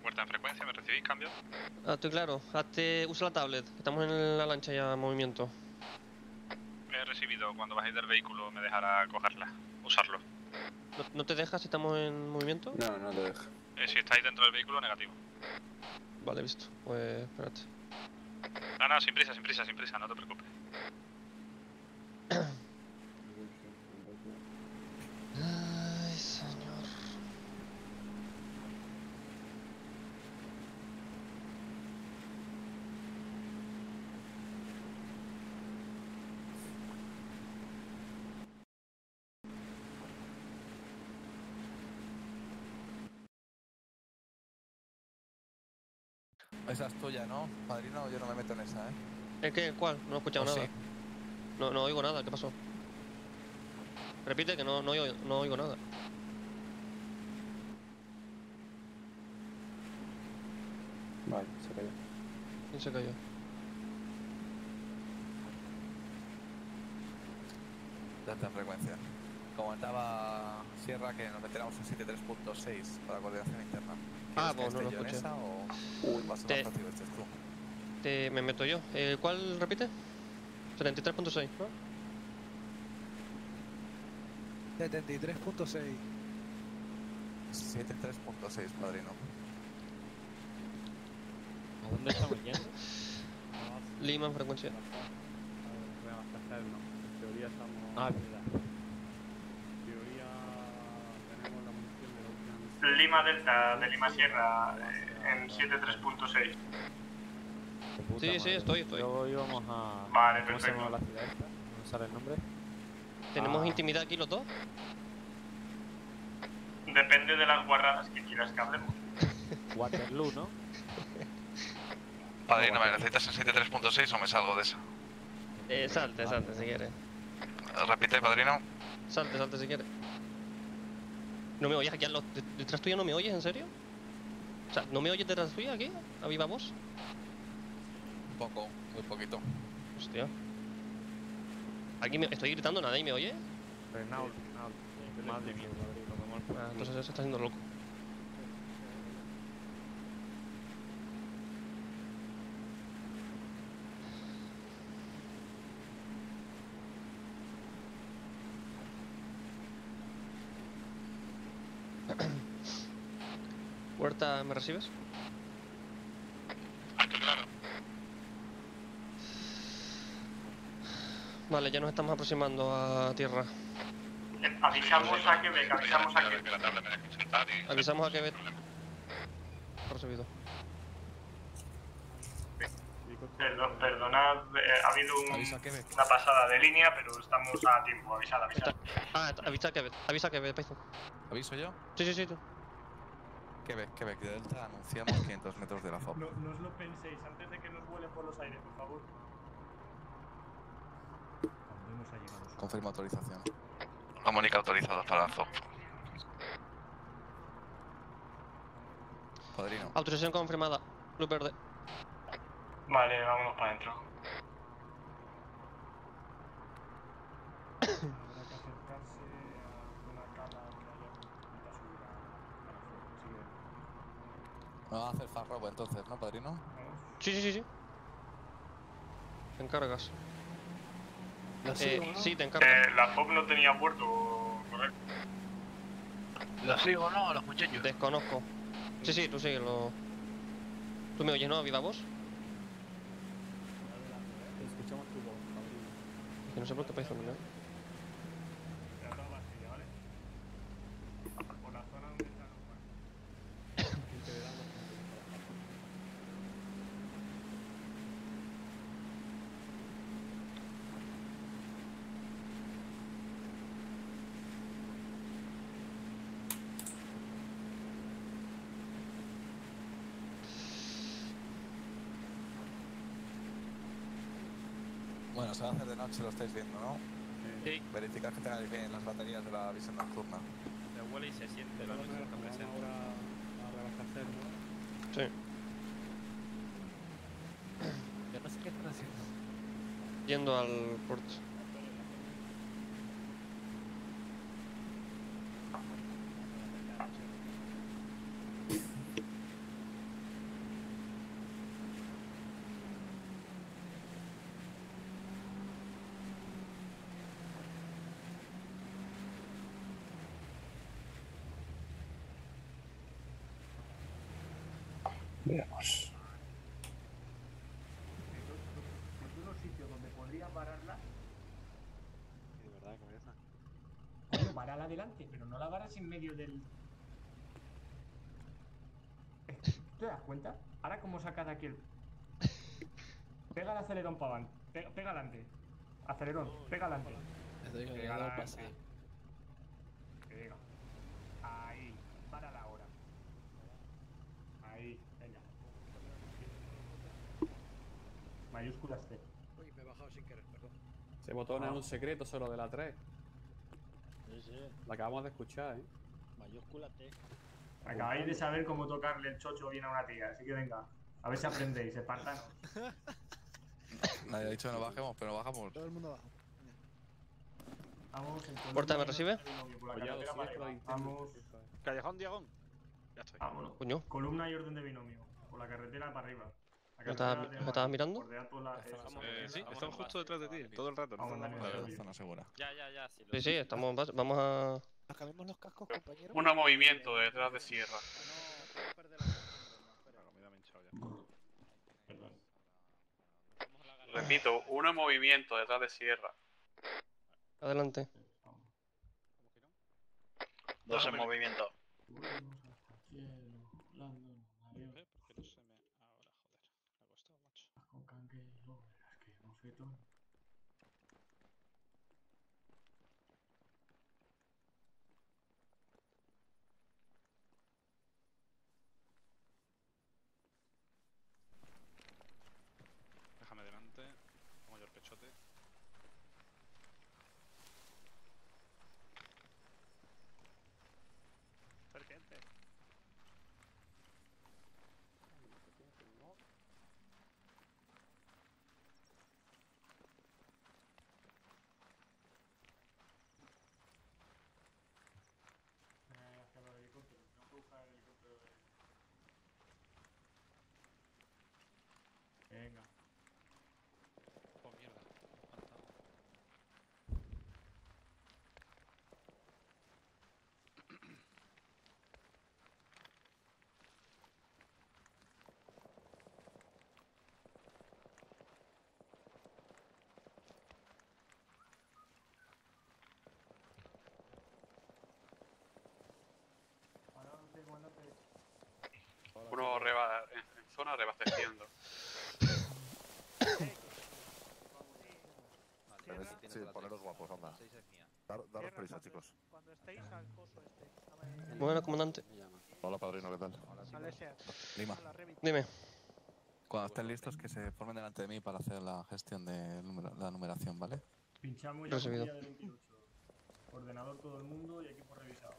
Puerta en frecuencia, ¿me recibís? Cambio. Ah, estoy claro. Usa la tablet, que estamos en la lancha ya en movimiento. He recibido. Cuando bajéis del vehículo me dejará cogerla. Usarlo. ¿No te deja si estamos en movimiento? No, no te deja. Si estáis dentro del vehículo, negativo. Vale, visto. Pues espérate. No, sin prisa, no te preocupes. Ay, señor. Esa es tuya, ¿no? Padrino, yo no me meto en esa, ¿eh? ¿El qué? ¿Cuál? No he escuchado ¿O nada. sí? No oigo nada, ¿qué pasó? Repite que no oigo nada. Vale, se cayó. ¿Quién se cayó? Ya está en frecuencia. Comentaba Sierra que nos metiéramos en 73.6 para coordinación interna. Ah, ¿Quieres pues no que lo esté yo en escuché. esa o va a ser Te- más fácil este tú? Me meto yo. ¿Cuál repite? 73.6, ¿no? 73.6. 73.6, padrino. ¿A dónde estamos yendo? Lima en frecuencia. Reabastecernos. En teoría estamos. Ah, es verdad. En teoría tenemos la munición de la última. Lima Delta de Lima Sierra en 73.6. Sí, estoy. Luego íbamos a... Vale, ¿Cómo se llama perfecto. la ciudad esta? ¿No sale el nombre? ¿Tenemos intimidad aquí los dos? Depende de las guarradas que quieras que hablemos. Waterloo, ¿no? Padrino, ¿me necesitas en 73.6 o me salgo de esa? Salte si quieres. Repite, padrino. Salte si quieres. ¿No me oyes aquí detrás tuya? ¿No me oyes, en serio? O sea, ¿no me oyes detrás tuya aquí? ¿A viva voz? Un poco, muy poquito. Hostia. Estoy gritando, nadie me oye. Renault. Madre mía. Ah, entonces se está haciendo loco. Huerta, ¿me recibes? Claro. Vale, ya nos estamos aproximando a tierra. Avisamos a Quebec, avisamos a Quebec. Que la tabla me deje sentar y... Avisamos a Quebec. Recibido. Perdonad, ha habido Avisa a Quebec. una pasada de línea, pero estamos a tiempo. Avisad. Avisa a Quebec, Python. ¿Aviso yo? Sí, tú. Quebec de Delta, anunciamos 500 metros de la FOB. No os lo penséis antes de que nos vuelen por los aires, por favor. Confirmo autorización. Comunica autorizados para la FOB. Padrino. Autorización confirmada. Luz verde. Vale, vámonos para adentro. Habrá que acercarse a una cala que haya intenta subir a la Me va a hacer farrobo entonces, ¿no, padrino? Sí. Te encargas. ¿Lo sigo, no? Sí, te encargas. La FOB no tenía puerto, correcto. ¿Lo sigo o no a los muchachos? Desconozco. Sí, tú síguelo. ¿Tú me oyes, no? ¿A viva voz? Escuchamos tu voz, Gabriel. Que no sé por qué Python, ¿no? Pero todo vacío, ¿vale? Por la zona donde está Bueno, se va a hacer de noche, lo estáis viendo, ¿no? Sí. Verificad que tengáis bien las baterías de la visión nocturna. Se huele y se siente la noche está presente. Ahora a reabastecernos. Sí. Yo no sé qué están haciendo. Yendo al puerto. Veamos. ¿Es unos sitios donde podría pararla? Sí, de verdad, cabeza. Bueno, parala adelante, pero no la varas en medio del... ¿Te das cuenta? Ahora cómo saca de aquí el... Pega el acelerón para adelante. Pega adelante. Acelerón, pega adelante. Pega adelante. Pega. Ahí. Párala ahora. Ahí, venga. Mayúsculas C. Uy, me he bajado sin querer, perdón. Ese botón es un secreto solo de la 3. Sí, sí. La acabamos de escuchar, ¿eh? Mayúscula T. Acabáis de saber cómo tocarle el chocho bien a una tía, así que venga. A ver si aprendéis, espartanos. Nadie ha dicho que no bajemos, pero bajamos. Todo el mundo abajo. Vamos, en ¿Puerta me recibe? Por la Collado, carretera sí, para es que lo arriba. intento. Vamos. Callejón Diagón. Ya estoy. Vámonos. Coño. Columna y orden de binomio. Por la carretera para arriba. La ¿Me estabas- carretera de me estabas mirando? bordear por la... Sí, estamos justo detrás de ti, todo el rato. Vamos, No Dani, estamos vale. nada. Zona segura. Ya, sí. Sí, sí, estamos... Vamos a... Acabemos los cascos, compañeros. Uno movimiento detrás de sierra. No perder la costumbre, no, Me he hinchado ya. Perdón. Repito, uno movimiento detrás de sierra. Adelante. Dos en movimiento. ¿Por qué no se me... Ahora, joder. Me ha costado, macho. Con canguelo, verás que no sé todo. Déjame delante. Pongo yo el pechote. Serpiente. Hacia los helicópteros, tengo que buscar el helicóptero de... Venga. Oh, mierda. Me ha faltado. Adelante, comandante. Uno en zona reabasteciendo. Sí, poneros guapos, anda. Daros prisa, chicos. Cuando estéis al coso este. Bueno, comandante. Hola, padrino, ¿qué tal? Alesia, Lima. a la Revit. Dime. Cuando estén listos, que se formen delante de mí para hacer la gestión de la numeración, ¿vale? Pinchamos ya Recibido. copia de 28. Ordenador todo el mundo y equipo revisado.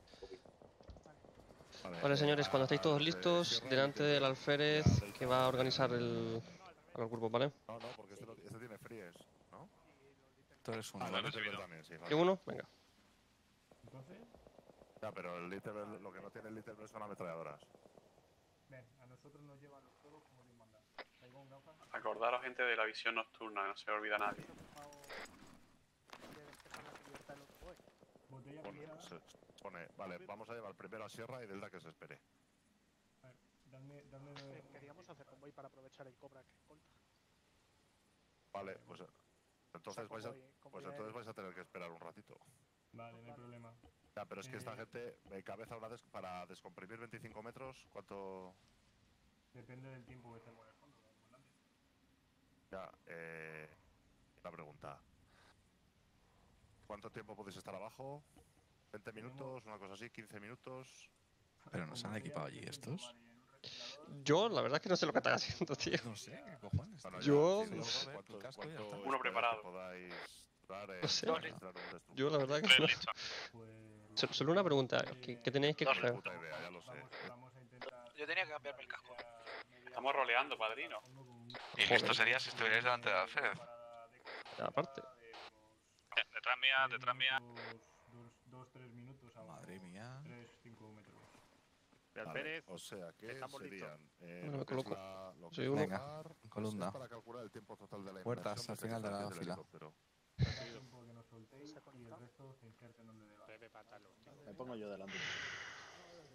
Vale, señores, cuando estéis todos listos, delante del alférez que va a organizar a los grupos, ¿vale? No, porque este tiene fríes, ¿no? Tú eres uno. Ah, ¿vale? lo he recibido. También, sí, ¿Y uno? Venga. Entonces, Ya, pero el Little, lo que no tiene el Little Bell son ametralladoras. ven, a nosotros nos llevan los todos como Dios manda. ¿Traigo un gafas? Acordaros, gente, de la visión nocturna, no se olvida nadie. Botella Pone, pinchada. pone, vale, vamos a llevar primero a Sierra y Delta que se espere. A ver, dame... Queríamos hacer convoy para aprovechar el Cobra que escolta. Vale, pues entonces vais a, Convoy entonces vais a tener que esperar un ratito. Vale, no hay problema. Ya, pero es que esta gente, cabeza para descomprimir 25 metros, ¿cuánto? Depende del tiempo que estemos en el fondo, comandante. Ya, la pregunta. ¿Cuánto tiempo podéis estar abajo? ¿20 minutos? ¿Una cosa así? ¿15 minutos? ¿Pero nos han equipado allí estos? Yo, la verdad es que no sé lo que están haciendo, tío. No sé, ¿qué cojones? Bueno, Yo- ya, sí, Tu casco y ya está. ¿cuánto Uno preparado. podáis durar No sé. entrar un destructor? Yo, la verdad que no. Listo. Pues... Solo una pregunta, ¿qué tenéis que Ni coger? puta idea, ya lo sé. Vamos a intentar... Yo tenía que cambiarme el casco. Estamos roleando, padrino. Y listo sería si estuvierais delante de Alfred. Aparte. Detrás mía. 2-3 minutos a Madre mía. 3-5 metros. El Vale, Pérez. o sea que estamos serían Bueno, me lo que es coloco. lo que Soy es uno. Venga, bajar, columna. es para calcular el tiempo total de la Puertas inmersión al final de la desde el fila. helicóptero. Tiempo que nos soltéis y el resto se inserten donde deba. Pepe Patalón. Me pongo yo delante.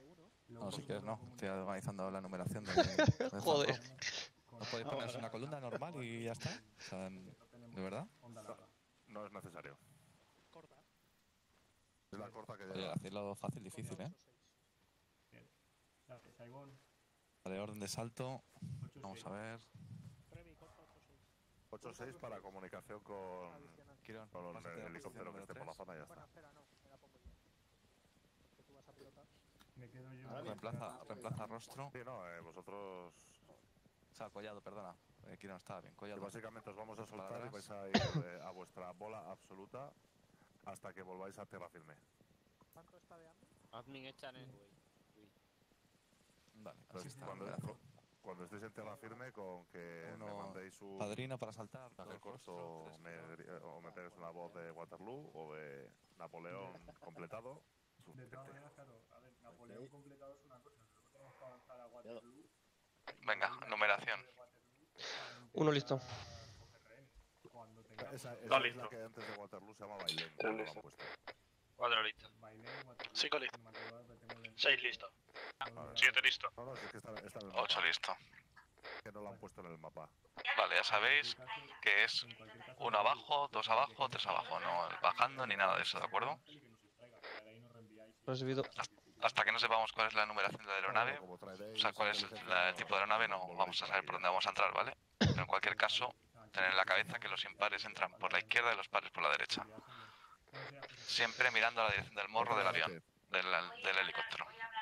No, si quieres no. Estoy organizando la numeración de Joder. ¿No podéis ponerse una columna normal y ya está? O sea, ¿de verdad? No es necesario. Corta. Es la corta que Oye, lleva. hacerlo fácil, difícil, ¿eh? Gracias, Saibón. Vale, orden de salto. Vamos a ver. Previ, corta 8-6. 8-6 para comunicación con Quirón, el vas a hacer helicóptero que posición esté por la número zona y ya Bueno, está. espera, no. Me la pongo yo. Que tú vas a pilotar. Me quedo yo. Reemplaza rostro. Sí, no, vosotros... O sea, collado, perdona. Quirón, estaba bien, que collado. básicamente os vamos a soltar y atrás. vais a ir a vuestra bola absoluta hasta que volváis a tierra firme. ¿Cuánto está de hambre? Admin echan el Vale, así Entonces, está. cuando estéis en tierra firme, con que me Uno, mandéis un padrino para saltar. mensaje corto o me pegues una voz de Waterloo o de Napoleón completado. De todas suficiente. maneras, claro, a ver, Napoleón completado es una cosa. Nosotros tenemos que avanzar a Waterloo. Venga, numeración. Uno listo. Cuando tengamos Esa es listo. la que antes de Waterloo se llama Bailén, cuando lo han puesto. 4 listo. Bailén, Waterloo. 5 listo. No me acuerdo, pero tengo el- 6 listo. 7 listo. No, si es que está en el mapa, 8 listo. que no lo han puesto en el mapa. Vale, ya sabéis que es 1 abajo, 2 abajo, 3 abajo. No bajando ni nada de eso, ¿de acuerdo? Recibido. Hasta que no sepamos cuál es la numeración de la aeronave, o sea, cuál es el tipo de aeronave, no vamos a saber por dónde vamos a entrar, ¿vale? Pero en cualquier caso, tener en la cabeza que los impares entran por la izquierda y los pares por la derecha. Siempre mirando a la dirección del morro del avión, del helicóptero.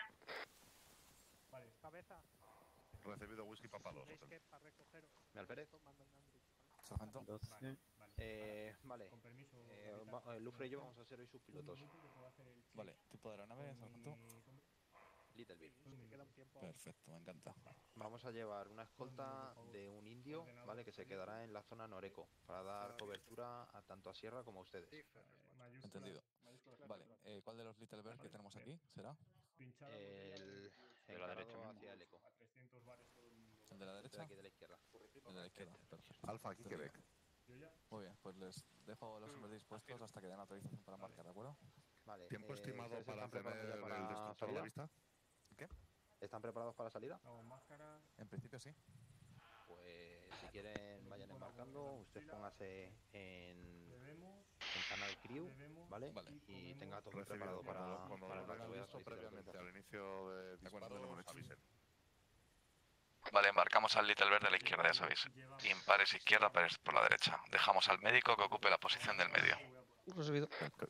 Cabeza. Recibido whisky papados. Tenéis que para recogeros. ¿Me Alpérez? Manda un Android, ¿vale? Sargento. Vale. Con permiso. Lufre y yo vamos a ser hoy sus pilotos. Vale, tipo de aeronave, sargento. Little Bit. Te queda un tiempo. Perfecto, me encanta. Vamos a llevar una escolta de un indio, ¿vale? Que se quedará en la zona Noreco para dar cobertura a tanto a Sierra como a ustedes. Entendido. Vale, ¿cuál de los Little Bear que tenemos aquí será? El De la derecha encarado mismo. hacia el eco. ¿El de la De derecha? aquí de la izquierda. El de la izquierda, perfecto. Alfa, aquí Quebec. Muy bien, pues les dejo los hombres dispuestos hasta que den autorización para marcar, ¿de acuerdo? Vale. ¿Tiempo estimado ¿ustedes para están tener preparados ya el para destructor a la salida? vista? ¿Qué? ¿Están preparados para la salida? En principio sí. Pues si quieren vayan embarcando, usted póngase en canal crew, ¿vale? Y tenga todo preparado para cuando para lo la tengan que listo previamente al inicio de disparos, avisen. Vale, embarcamos al Little Bear de la izquierda, ya sabéis. Impares izquierda, pares por la derecha. Dejamos al médico que ocupe la posición del medio. Recibido.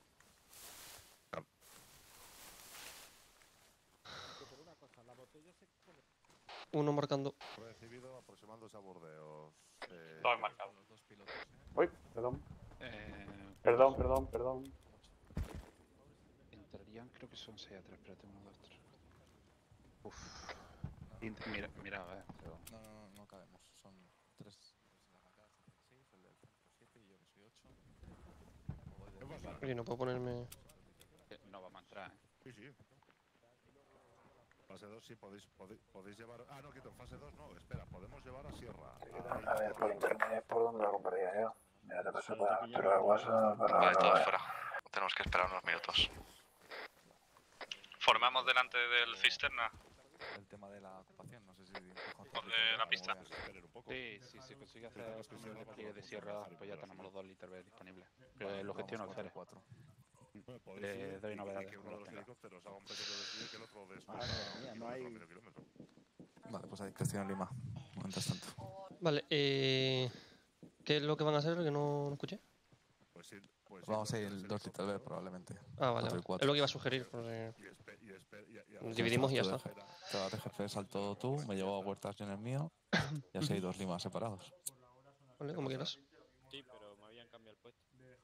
Uno marcando. Recibido, aproximándose a bordeos. Dos marcados. Uy, perdón. Eh, Perdón. Entrarían, creo que son 6 a 3, espérate, 1, 2, 3. Uff. Mira, a ver. Pero... No cabemos. Son 3 de la arrancada, 6, el del centro 7 y yo que soy 8. Oye, no puedo ponerme. No vamos a entrar, ¿eh? Sí, sí. Fase 2 sí, podéis llevar... Ah, no, quito, fase 2 no, espera, podemos llevar a Sierra. A ver, por internet, ¿por dónde lo compraría yo? Mira, te paso para captura de WhatsApp para... Vale, todos fuera. Tenemos que esperar unos minutos. Formamos delante del cisterna. El tema de la ocupación, no sé si... Por de la pista. Sí, sí, se consigue hacer el despliegue de Sierra, pues ya tenemos los 2 Little Bear disponibles. Pero lo gestiono al Ceres. Le doy novedades. Que uno de los helicópteros haga un pequeño desvío y que el otro desvíe medio kilómetro. Vale, pues a discreción en Lima. Mientras tanto. Vale, ¿qué es lo que van a hacer? Que no escuché. Pues sí, Vamos a ir el 2 Little Bear probablemente. Ah, vale. 4 y Es 4. lo que iba a sugerir. Pues, dividimos y ya está. Te vas de jefe de salto tú, me llevo a Huertas yo en el mío. Y así hay 2 Limas separados. Vale, como quieras. Sí, pero me habían cambiado el puesto.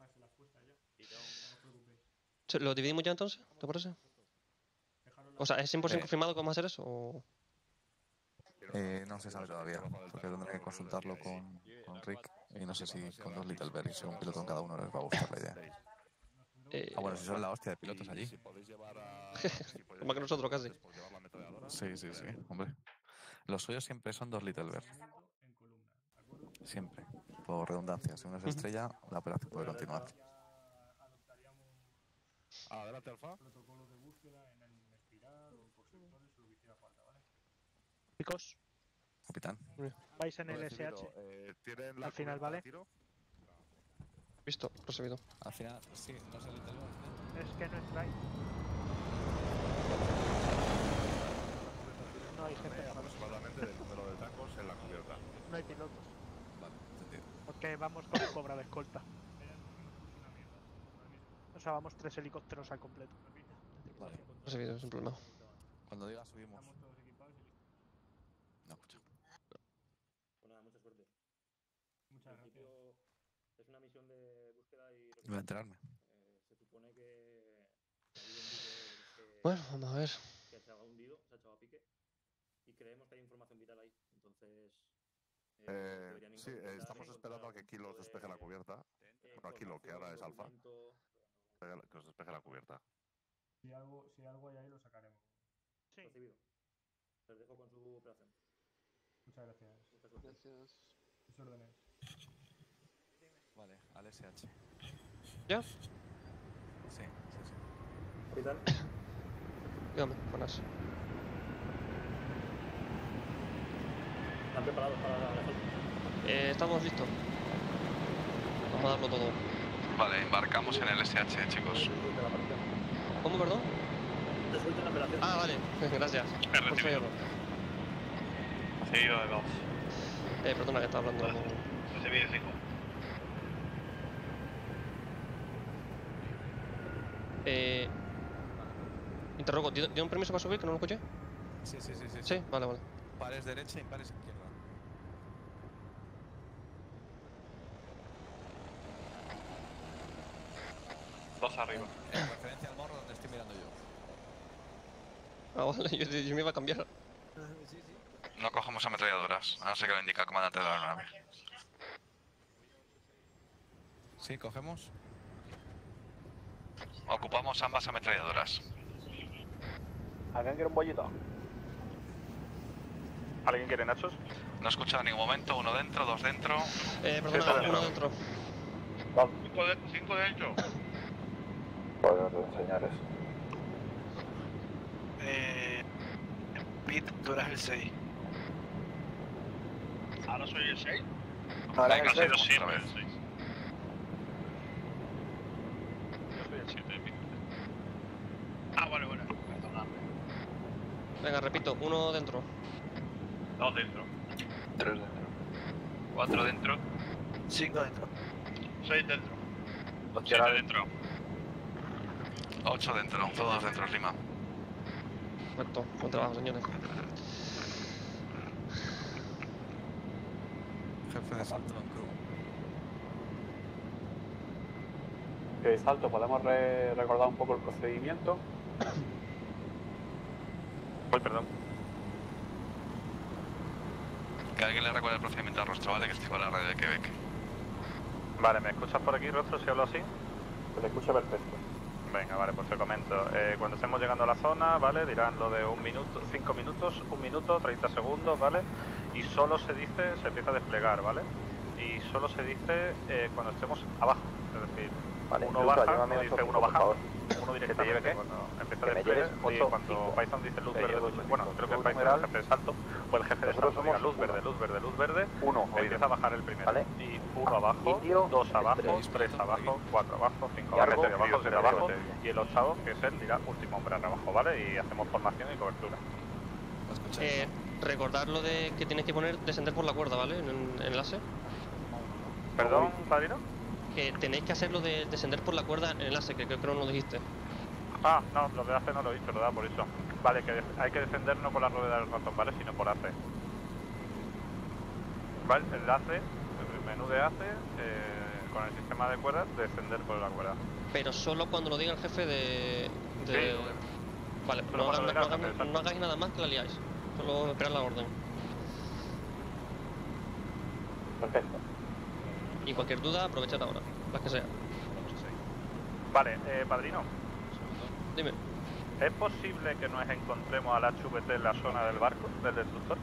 ¿Lo dividimos ya entonces? ¿Te parece? O sea, ¿es 100% confirmado que vamos a hacer eso? O... No se sabe todavía, porque tendré que consultarlo con Rick. Y no sé si con 2 Little Bear y ser un piloto en cada uno les va a gustar la idea. Bueno, si son la hostia de pilotos allí. Más que nosotros casi. Sí, hombre. Los suyos siempre son 2 Little Bear. Siempre. Por redundancia, si uno se estrella, la operación puede continuar. Adelante, Alfa. Chicos, Capitán. vais en el Recibido. SH. ¿Tienen la Al final, cubierta de ¿vale? tiro? Visto, recibido. Al final, sí, no sé el italiano. Es que no entráis. No hay gente. Aproximadamente del número de tacos en la cubierta. No hay pilotos. Vale, entendido. Porque vamos con un cobra de escolta. O sea, vamos 3 helicópteros al completo. Vale. Recibido, sin problema. Cuando diga subimos. No escucho. Pues nada, mucha suerte. Muchas gracias. Es una misión de búsqueda y Voy a enterarme. se supone que ha habido un buque Bueno, vamos a ver. que se ha hundido, se ha echado a pique y creemos que hay información vital ahí. Entonces, deberían Sí, estamos esperando a que Kilo despeje la cubierta. Bueno, a Kilo, que ahora es Alfa. Que os despeje la cubierta. Si algo hay ahí, lo sacaremos. Sí. Recibido. Les dejo con su operación. Muchas gracias. Gracias. Sus órdenes. Vale, al SH. ¿Ya? Sí, sí, sí. Capitán. Dígame, buenas. ¿Están preparados para la salida? Estamos listos. Vamos a darlo todo. Vale, embarcamos en el SH, chicos. ¿Cómo, perdón? Resuelta la operación. Ah, vale, gracias. Por favor. Seguido de 2. Perdona que estaba hablando. Recibido 5. Interrogo, ¿tiene un permiso para subir que no lo escuché? Sí, sí, sí, sí. Sí, vale, vale. Pares derecha y pares izquierda. Dos arriba. En referencia al morro donde estoy mirando yo. Ah, vale, yo me iba a cambiar. No cogemos ametralladoras, a no ser que lo indique el comandante de la aeronave. Sí, cogemos. Ocupamos ambas ametralladoras. ¿Alguien quiere un bollito? ¿Alguien quiere nachos? No he escuchado en ningún momento, uno dentro, dos dentro. Perdona, uno dentro. 5 dentro. Por orden, señores. Pete, tú eras el 6. ¿Ahora soy el 6? Ahora Venga, el soy 6 siempre otra el vez. 6. Yo soy el 7, Ah, vale, vale. Perdonadme. Venga, repito, uno dentro. 2 dentro. 3 dentro. 4 dentro. 5 dentro. 6 dentro. 7 dentro. 8 dentro, todos dentro, Lima. Perfecto, buen trabajo, señores. Jefe de salto en crew. Salto, ¿podemos recordar un poco el procedimiento? Uy, perdón. Que alguien le recuerde el procedimiento al rostro, ¿vale? Que estoy con la radio de Quebec. Vale, ¿me escuchas por aquí, rostro, si hablo así? Se te escucha perfecto. Venga, vale, pues te comento. Cuando estemos llegando a la zona, ¿vale? Dirán lo de 1 minuto, 5 minutos, 1 minuto, 30 segundos, ¿vale? Y solo se dice, se empieza a desplegar, ¿vale? Y solo se dice cuando estemos abajo. Es decir, Vale, uno Luca, baja, llévame no dice 8, uno por baja, favor. uno ¿Que te directamente lleve qué? cuando empieza a Que me desplegar. lleves Y 8, cuando 5. Python dice luz Te verde, llevo luz, 8, bueno, 5. creo que Tú, Python es numeral. el jefe de salto, o el jefe de Nosotros salto, diga somos luz verde, luz verde, luz verde. 1, Empieza a bajar el primero. ¿Vale? Y 1 abajo, Inicio, 2 abajo, 3. 3 abajo, 4 abajo, 5 Y abajo, arco, 6 abajo, 7 abajo. medio. Y el octavo, que es el, dirá último hombre abajo, ¿vale? Y hacemos formación y cobertura. ¿Lo escucháis? Recordar lo de que tienes que poner descender por la cuerda, ¿vale? En el enlace. ¿Perdón, padrino? Que tenéis que hacer lo de descender por la cuerda en el enlace, que creo que no lo dijiste. Ah, no, lo de AC no lo he dicho, lo da por eso. Vale, que hay que descender no por la rueda del ratón, ¿vale? Sino por AC. Vale, el AC, el menú de AC, con el sistema de cuerdas, descender por la cuerda. Pero solo cuando lo diga el jefe de... Sí. Vale, Solo cuando lo diga el jefe de salto. no hagáis nada más que la liáis. Solo esperad la orden. Perfecto. Y cualquier duda, aprovechad ahora, las que sea. Vale, padrino, Dime. ¿es posible que nos encontremos al HVT en la zona del barco, del destructor?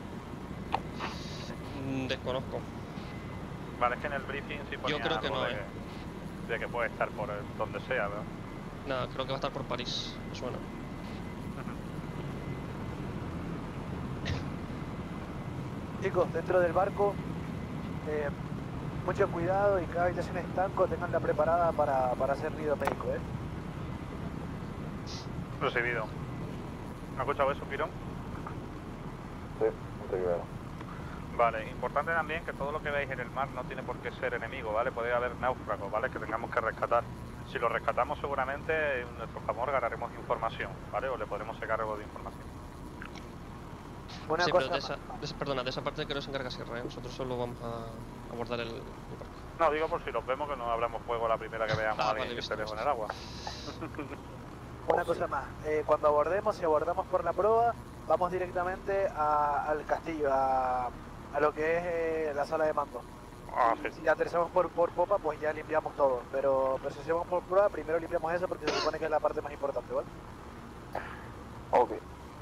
Desconozco. Vale, es que en el briefing sí ponía Yo creo que algo no, de que puede estar por donde sea, ¿verdad? Nada, creo que va a estar por París, me suena. Chicos, dentro del barco, mucho cuidado y cada habitación estanco tenganla preparada para hacer ruido médico, Recibido. ¿Me has escuchado eso, Pirón? Sí, mucho cuidado. Vale, importante también que todo lo que veis en el mar no tiene por qué ser enemigo, ¿vale? Puede haber náufragos, ¿vale? Que tengamos que rescatar. Si lo rescatamos seguramente en nuestro favor ganaremos información, ¿vale? O le podremos sacar algo de información. Una sí, cosa pero de esa parte creo que se encarga Sierra, ¿eh? Nosotros solo vamos a guardar el barco. No, digo por si los vemos que no abramos fuego la primera que veamos a alguien que esté lejos en el agua. Una cosa más, cuando abordemos, si abordamos por la proa, vamos directamente al castillo, a lo que es la sala de mando. Sí. Si aterrizamos por popa, pues ya limpiamos todo, pero si hacemos por proa, primero limpiamos eso porque se supone que es la parte más importante, ¿vale? Ok.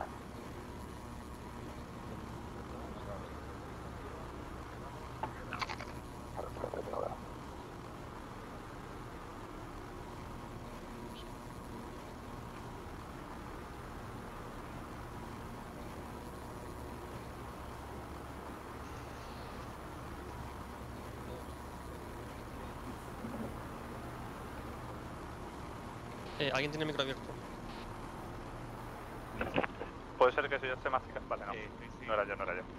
¿Alguien tiene el micro abierto? Puede ser que si yo esté masticando. Vale, no. No era yo, no era yo.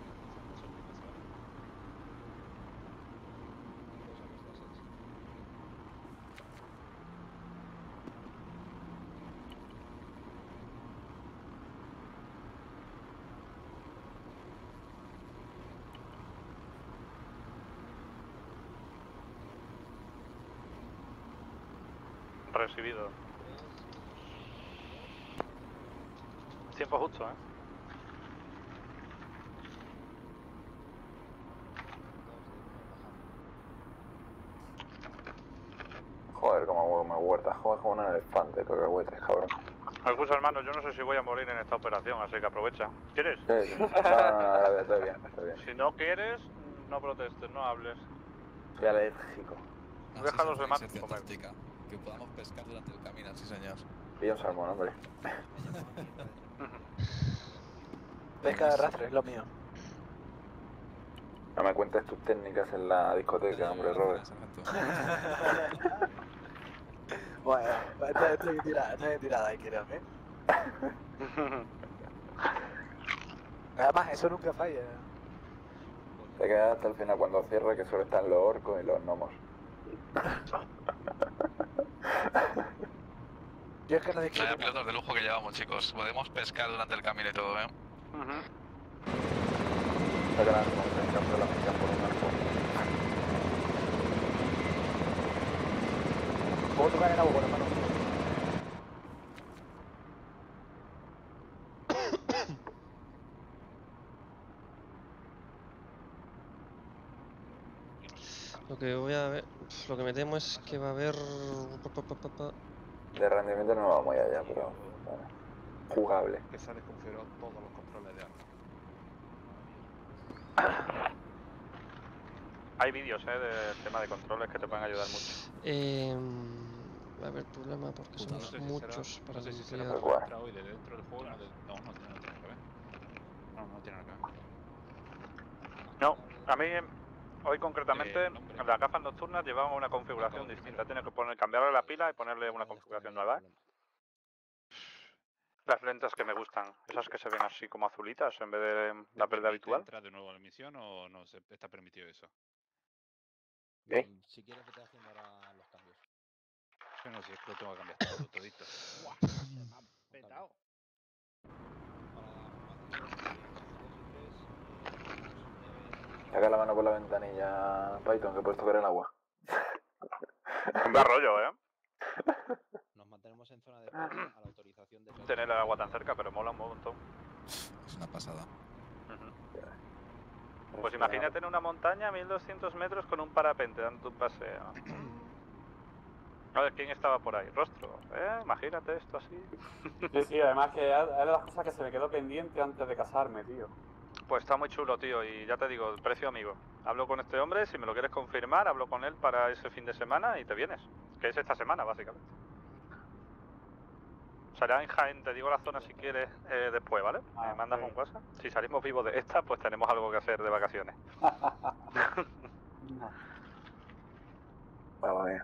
Recibido. Tiempo justo, ¿eh? Joder, como me huerta, joder, como un elefante, cacahuetes, cabrón. Escucha, hermano, yo no sé si voy a morir en esta operación, así que aprovecha. ¿Quieres? Sí, no, estoy bien, estoy bien. Si no quieres, no protestes, no hables. Soy alérgico. Deja a los demás comer. Que podamos pescar durante el camino, sí señor. Pilla un salmón, hombre. Pesca de arrastre es lo mío. No me cuentes tus técnicas en la discoteca, hombre, Robert. Bueno, estoy tirada ahí, creo, ¿eh? Además, eso nunca falla. Te quedas hasta el final cuando cierre, que solo están los orcos y los gnomos. Yo es que no Vaya pilotos de lujo que llevamos, chicos. Podemos pescar durante el camino y todo, ¿eh? Está ganando el campo de la misión por un arco. ¿Puedo tocar el agua con la mano? Lo que voy a ver, lo que me temo es que va a haber... De rendimiento no va muy allá, pero bueno, jugable. Que se desconfiguró todos los controles de arma. Hay vídeos del tema de controles que te pueden ayudar mucho. Va a haber problema porque somos muchos para no sé si será limpiar. por dentro y de dentro del juego. No tiene nada que ver. No tiene nada que ver. No, a mí hoy concretamente las gafas nocturnas llevaban una configuración distinta. Tienes que cambiarle la pila y ponerle una configuración nueva. Las lentes que me gustan, esas que se ven así como azulitas en vez de la verde habitual. ¿Entras de nuevo a la misión o no está permitido eso? ¿Qué? Si quieres que te haciendo ahora los cambios. No, si es que lo tengo que cambiar todo, todito. Se me ha petado. Saca la mano por la ventanilla, Python, que puedes tocar el agua. Da rollo, ¿eh? Nos mantenemos en zona de pesca a la autorización de... Tener el agua tan cerca, pero mola un montón. Es una pasada. Pues imagínate en una montaña, 1200 metros con un parapente dando un paseo. A ver, ¿quién estaba por ahí? Rostro, imagínate esto así. Sí, además que es de las cosas que se me quedó pendiente antes de casarme, tío. Pues está muy chulo, tío, y ya te digo, precio amigo. Hablo con este hombre, si me lo quieres confirmar, hablo con él para ese fin de semana y te vienes. Que es esta semana, básicamente. Será en Jaén, te digo la zona si quieres después, ¿vale? Me mandas un WhatsApp. Si salimos vivos de esta, pues tenemos algo que hacer de vacaciones. Vamos bien.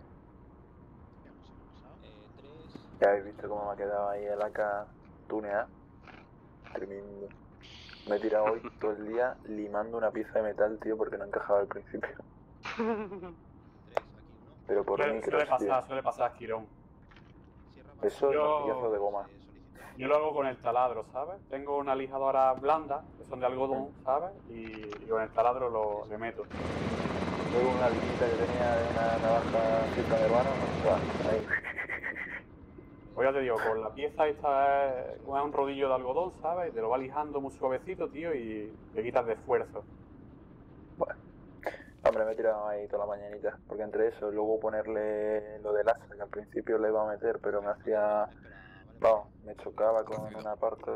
Ya habéis visto cómo me ha quedado ahí el AK tuneado. Tremendo. Me he tirado hoy todo el día limando una pieza de metal, tío, porque no encajaba al principio. Pero por micros, suele pasar, Quirón. Eso es tornillazos de goma. Yo lo hago con el taladro, ¿sabes? Tengo una lijadora blanda, que son de algodón, ¿sabes? Y con el taladro le meto. Luego una limita que tenía de una navaja cerca de hermano, ahí. Pues ya te digo, con la pieza esta es un rodillo de algodón, ¿sabes? Y te lo va lijando muy suavecito, tío, y le quitas de esfuerzo. Bueno, hombre, me he tirado ahí toda la mañanita, porque entre eso, luego ponerle lo del asa, que al principio le iba a meter, pero me hacía... Vamos, me chocaba con una parte...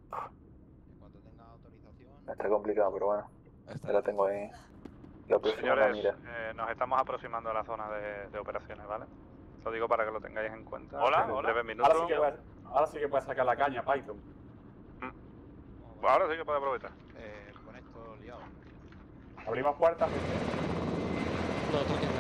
Está complicado, pero bueno, ya la tengo ahí. La próxima Señores, mira. nos estamos aproximando a la zona de operaciones, ¿vale? Lo digo para que lo tengáis en cuenta. Hola, en hola. breves minutos. Ahora sí que puedes sacar la caña, Python. Ahora sí que puede aprovechar. Con esto liado. Abrimos puertas. No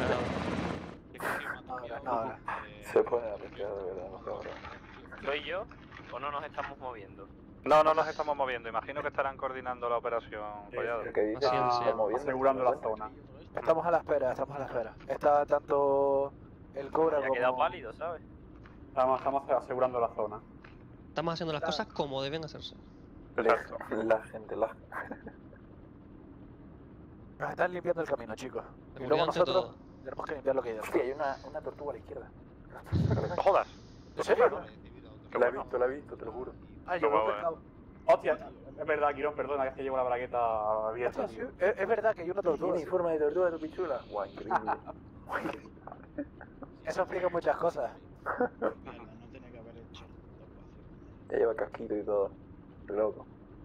toques nada. Ahora. Se pone a pescar, de verdad, no sé ahora. ¿Soy yo o no nos estamos moviendo? No nos estamos moviendo. Imagino que estarán coordinando la operación. Collado. ¿Qué dices? Paciencia. Asegurando la zona. Estamos a la espera, Está tanto el Cobra Me ha como... quedado pálido, ¿sabes? Estamos asegurando la zona. Estamos haciendo las cosas como deben hacerse. Exacto. La gente, Nos están limpiando el camino, chicos. Y Seguridad luego ante nosotros todo. tenemos que limpiar lo que hay dentro. Hostia, hay una tortuga a la izquierda. No jodas. ¿En serio? La he visto, te lo juro. Ah, Qué yo guapo, me he pescado. Hostia, es verdad, Quirón, perdona, que es que llevo la bragueta abierta, Hostia, tío. sí, es verdad que hay una tortuga. Tiene forma de tortuga tu pichula. Guau, increíble. Eso explica muchas cosas. Ya lleva casquito y todo. Qué loco.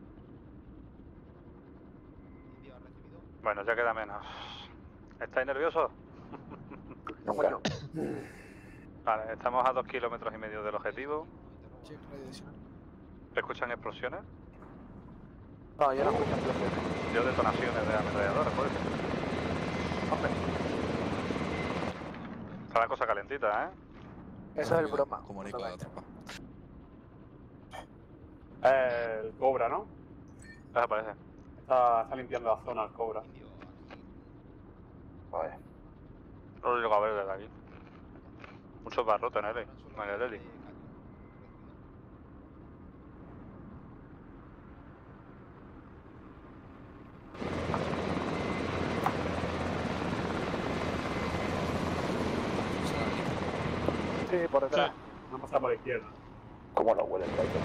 Bueno, ya queda menos. ¿Estáis nerviosos? Nunca. Vale, estamos a 2,5 kilómetros del objetivo. ¿Se escuchan explosiones? No, yo no escucho explosiones. Yo detonaciones de ametralladoras, puede ser. Hombre, Está la cosa calentita, ¿eh? eso es el broma. Comunico a la tropa. El Cobra, ¿no? Eso parece. Está limpiando la zona el Cobra. Vale. No lo llego a ver desde aquí. Muchos barrotes en el heli. Sí, por detrás. Vamos a pasar por la izquierda. ¿Cómo no huele el Python,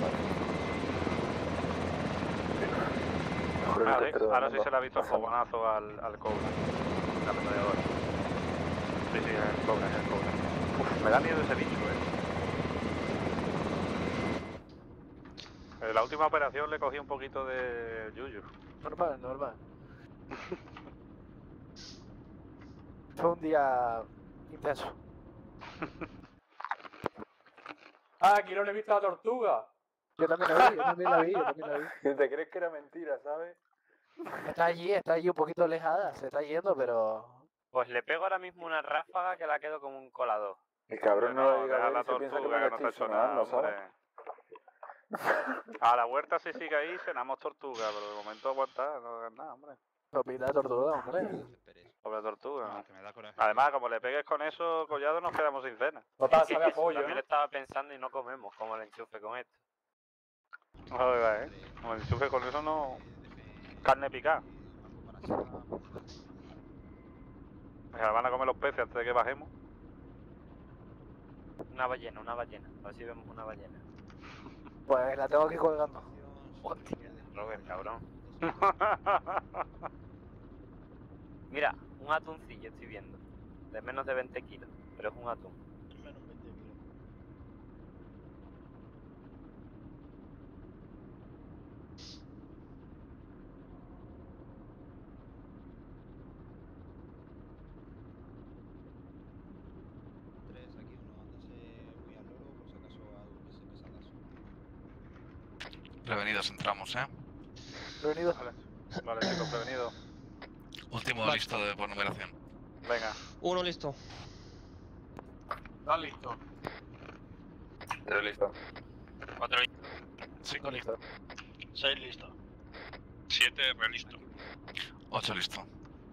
Ahora sí se le ha visto el fogonazo al Cobra. La ametralladora. Sí, es el Cobra, Uf, me da miedo ese bicho, En la última operación le cogí un poquito de yuyu. Normal. Fue un día intenso. ¡Ah, Quirón, he visto la tortuga! Yo también la vi. ¿Te crees que era mentira, sabes? Está allí un poquito alejada, se está yendo, pero... Pues le pego ahora mismo una ráfaga que la quedo como un colador. El cabrón no lo diga deja a la ver, se piensa que me tortuga lo que no te ha estoy hecho nada, sonando, ¿sabes? hombre. A la huerta si sigue ahí, cenamos tortuga, pero de momento aguanta, no hagas nada, hombre. Sopita de tortuga, hombre. Pobre tortuga. Además, como le pegues con eso, Collado, nos quedamos sin cena. Total, sabe a pollo, También ¿no? estaba pensando y no comemos como el enchufe con esto. Joder, como el enchufe con eso no... Carne picada. Se van a comer los peces antes de que bajemos. Una ballena. A ver si vemos una ballena. Pues la tengo aquí colgando. Hostia, Robert, cabrón. Mira, un atuncillo estoy viendo. De menos de 20 kilos, pero es un atún. Prevenidos entramos, Prevenido. Vale, chicos, prevenido. Último Vale. listo por numeración. Venga. 1 listo. Está listo. 3 listo. 4 5 listo. 6 listo. 7 relisto. 8 listo.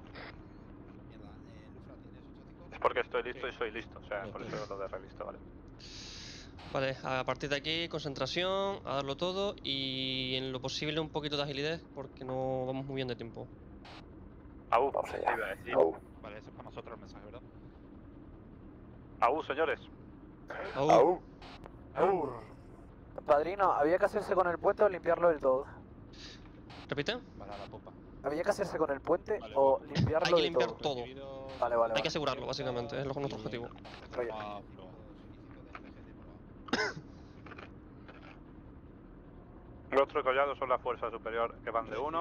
Es porque estoy listo y soy listo. O sea, por eso lo de relisto, vale. Vale, a partir de aquí, concentración, a darlo todo y en lo posible un poquito de agilidad porque no vamos muy bien de tiempo. Aú. Vamos allá. Iba a decir. Au. Vale, eso es para nosotros el mensaje, ¿verdad? Aú, señores. Aú. Au. Padrino, ¿había que hacerse con el puente o limpiarlo del todo? ¿Repite? Para la popa. ¿Había que hacerse con el puente o limpiarlo Hay que del limpiar todo? todo. Vale, vale. Hay que asegurarlo, básicamente, es nuestro objetivo. Oye. Los collados son la fuerza superior que van de 1.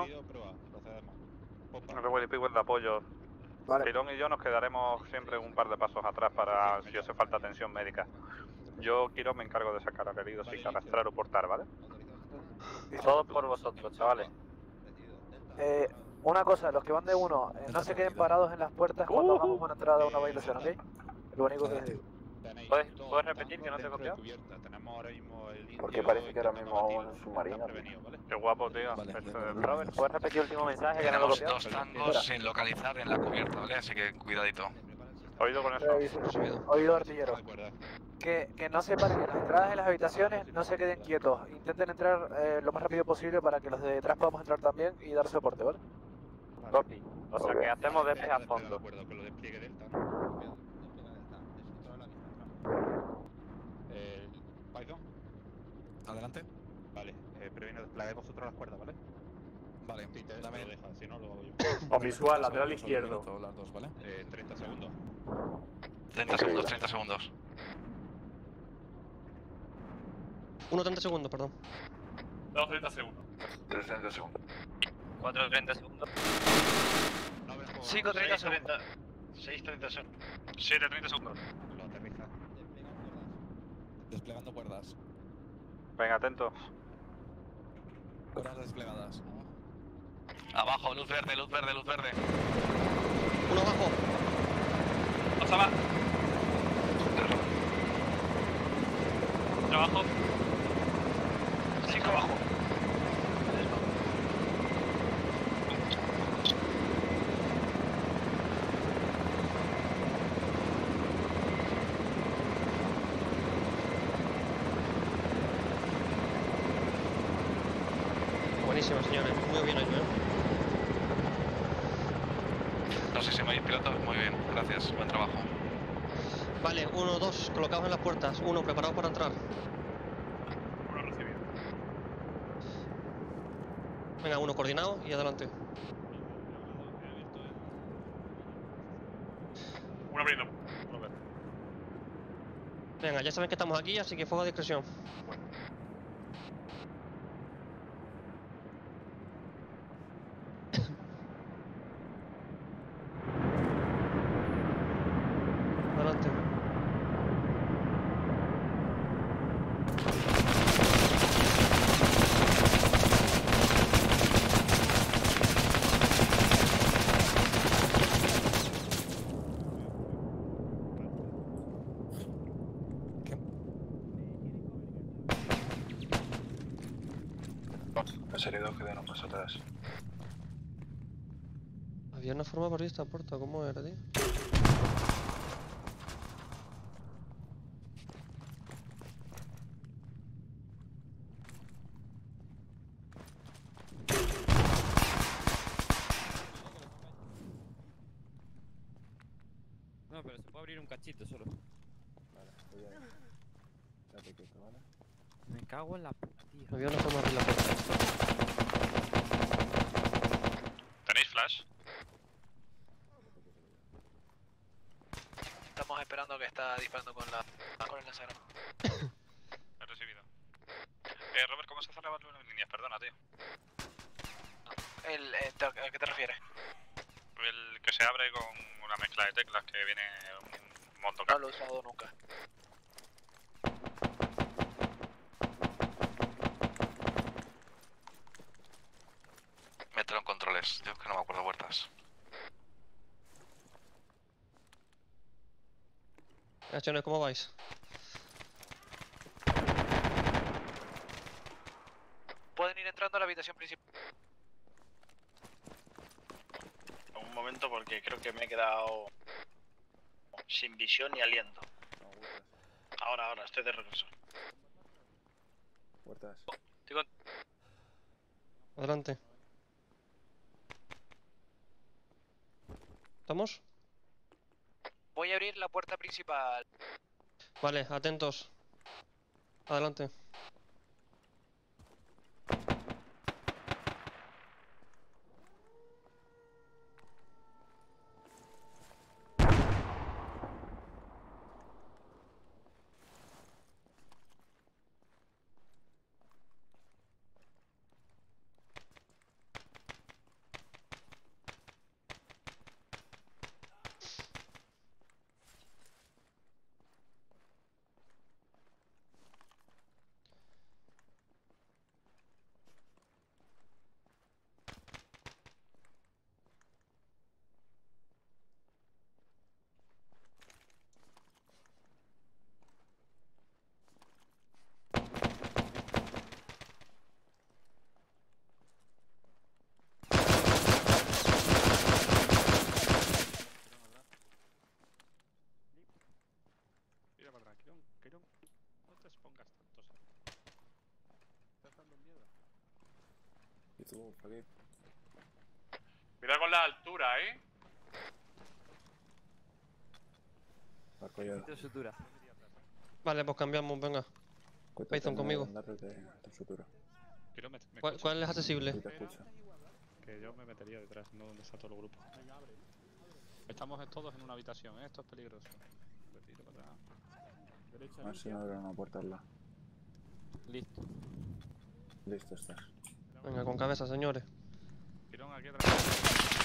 Rebel y Pigwell de apoyo. Vale. Pilón y yo nos quedaremos siempre un par de pasos atrás para si hace falta atención médica. Yo, Kiro, me encargo de sacar al herido sin arrastrar o portar, ¿vale? Todo por vosotros, chavales. Una cosa, los que van de 1, no se queden parados en las puertas cuando hagamos una entrada a una bailación, ¿ok? Lo único que les digo. ¿Puedes repetir que no te he copiado? Porque parece que ahora mismo un submarino. Qué guapo, tío. Robert, ¿puedes repetir el último mensaje que no lo he Tenemos copiado? 2 tangos sin localizar en la cubierta, ¿vale? Así que cuidadito. Oído con eso. Oído artillero. Que no se paren en las entradas de las habitaciones, no se queden quietos. Intenten entrar lo más rápido posible para que los de detrás podamos entrar también y dar soporte, ¿vale? Copy. O sea que hacemos despeje a fondo. Python. Adelante. Vale, previno desplegáis vosotros las cuerdas, ¿vale? Vale, Peter, dame. lo deja, si no lo hago yo. O visual, lateral izquierdo. Las dos, ¿vale? 30 segundos. 30 segundos, 30 segundos. 1:30 segundos, perdón. 2 30 segundos. 3 30 segundos. 4 30 segundos. 5 30 segundos. 6 30 segundos. 7 30 segundos. Lo aterriza. Desplegando cuerdas. Venga, atentos. Cuerdas desplegadas. Abajo, luz verde, luz verde, luz verde. 1 abajo. Más abajo. Trabajo. 5 abajo. Buenísimo, señores. Muy bien hecho, No sé si me oís, piloto. Muy bien, gracias. Buen trabajo. Vale, 1, 2, colocados en las puertas. 1, preparados para entrar. 1 recibido. Venga, 1 coordinado y adelante. 1 abriendo. Venga, ya saben que estamos aquí, así que fuego a discreción. Adelante. Los heridos quedaron más atrás. Había una forma por esta puerta, ¿cómo era, tío? No, pero se puede abrir un cachito solo. Vale, voy a ir. Date quieto, ¿vale? Me cago en la puta, tío. Había una forma de abrir la puerta. ¿Tenéis flash? Estamos esperando que está disparando con el lanzador. He recibido. Robert, ¿cómo se hace la batalla en líneas? Perdona, tío. ¿A qué te refieres? El que se abre con una mezcla de teclas que viene un montón. No lo he usado nunca. controles. Yo es que no me acuerdo puertas. Acciones, ¿cómo vais? Pueden ir entrando a la habitación principal. Un momento porque creo que me he quedado sin visión y aliento. Ahora, estoy de regreso. Puertas. Adelante. ¿Estamos? Voy a abrir la puerta principal. Vale, atentos. Adelante. Mira para atrás, Quirón, no te expongas tanto, ¿sabes? ¿Estás dando miedo? ¿Y tú, para qué? Cuidado con la altura, Marco ya. Sutura. Vale, pues cambiamos, venga. Python conmigo. ¿Cuál es accesible? Que yo me metería detrás, no donde está todo el grupo. Estamos todos en una habitación, esto es peligroso. Retiro para atrás. A ver si me abren una puerta al lado. Listo. Listo estás. Venga, con cabeza, señores. Quirón aquí atrás.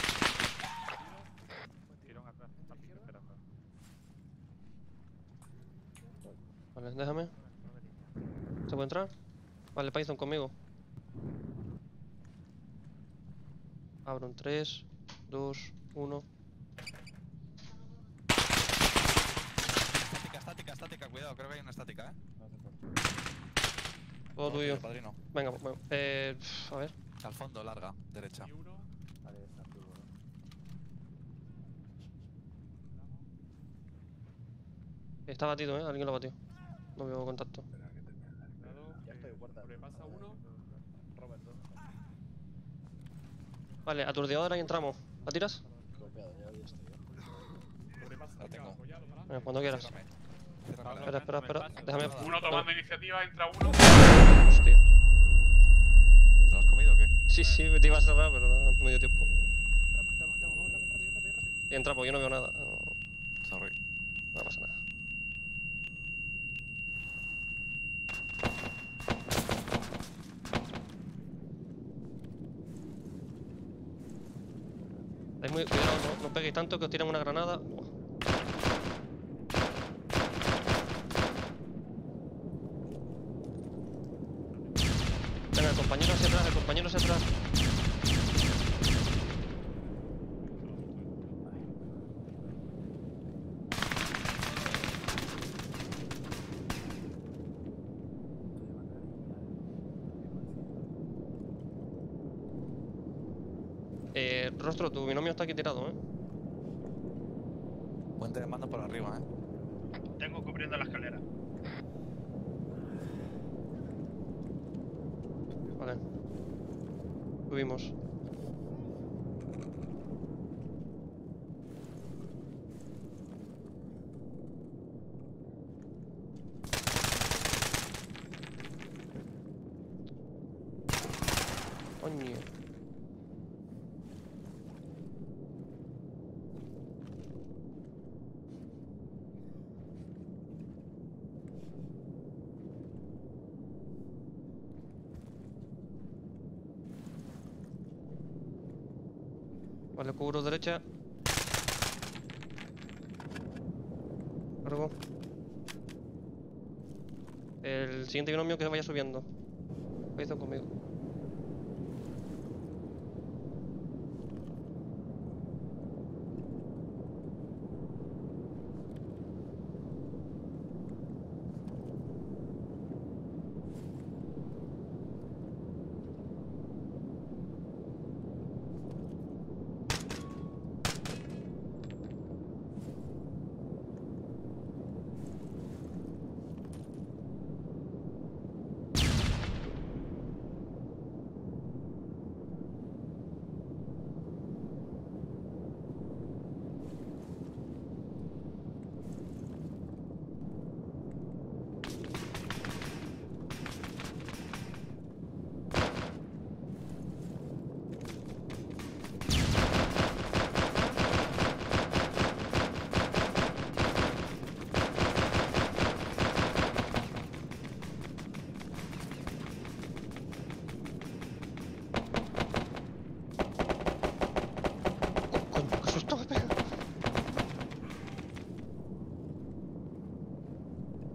Quirón atrás. Espera. Vale, déjame. ¿Se puede entrar? Vale, Python conmigo. Abro en 3, 2, 1. Estática, cuidado, creo que hay una estática, Todo tuyo. Padrino. Venga, bueno, a ver. Al fondo, larga, derecha. Está batido, alguien lo batió. No veo contacto. Ya estoy, guarda. Pasa uno. Robert, dos. Vale, aturdidora y entramos. ¿La tiras? La tengo. Venga, cuando quieras. Espera. Déjame. Uno tomando iniciativa, entra uno. Hostia. ¿Te lo has comido o qué? Sí, te iba a cerrar, pero no me dio tiempo. Y entra, pues yo no veo nada. Sorry. No pasa nada. Cuidado, no peguéis tanto que os tiran una granada. Venga, el compañero hacia atrás, Rostro, tu binomio está aquí tirado, Puente de mando por arriba, Tengo cubriendo la escalera. Vale. Subimos. Coño. Vale, cubro derecha. Cargo. El siguiente binomio que vaya subiendo. Python conmigo.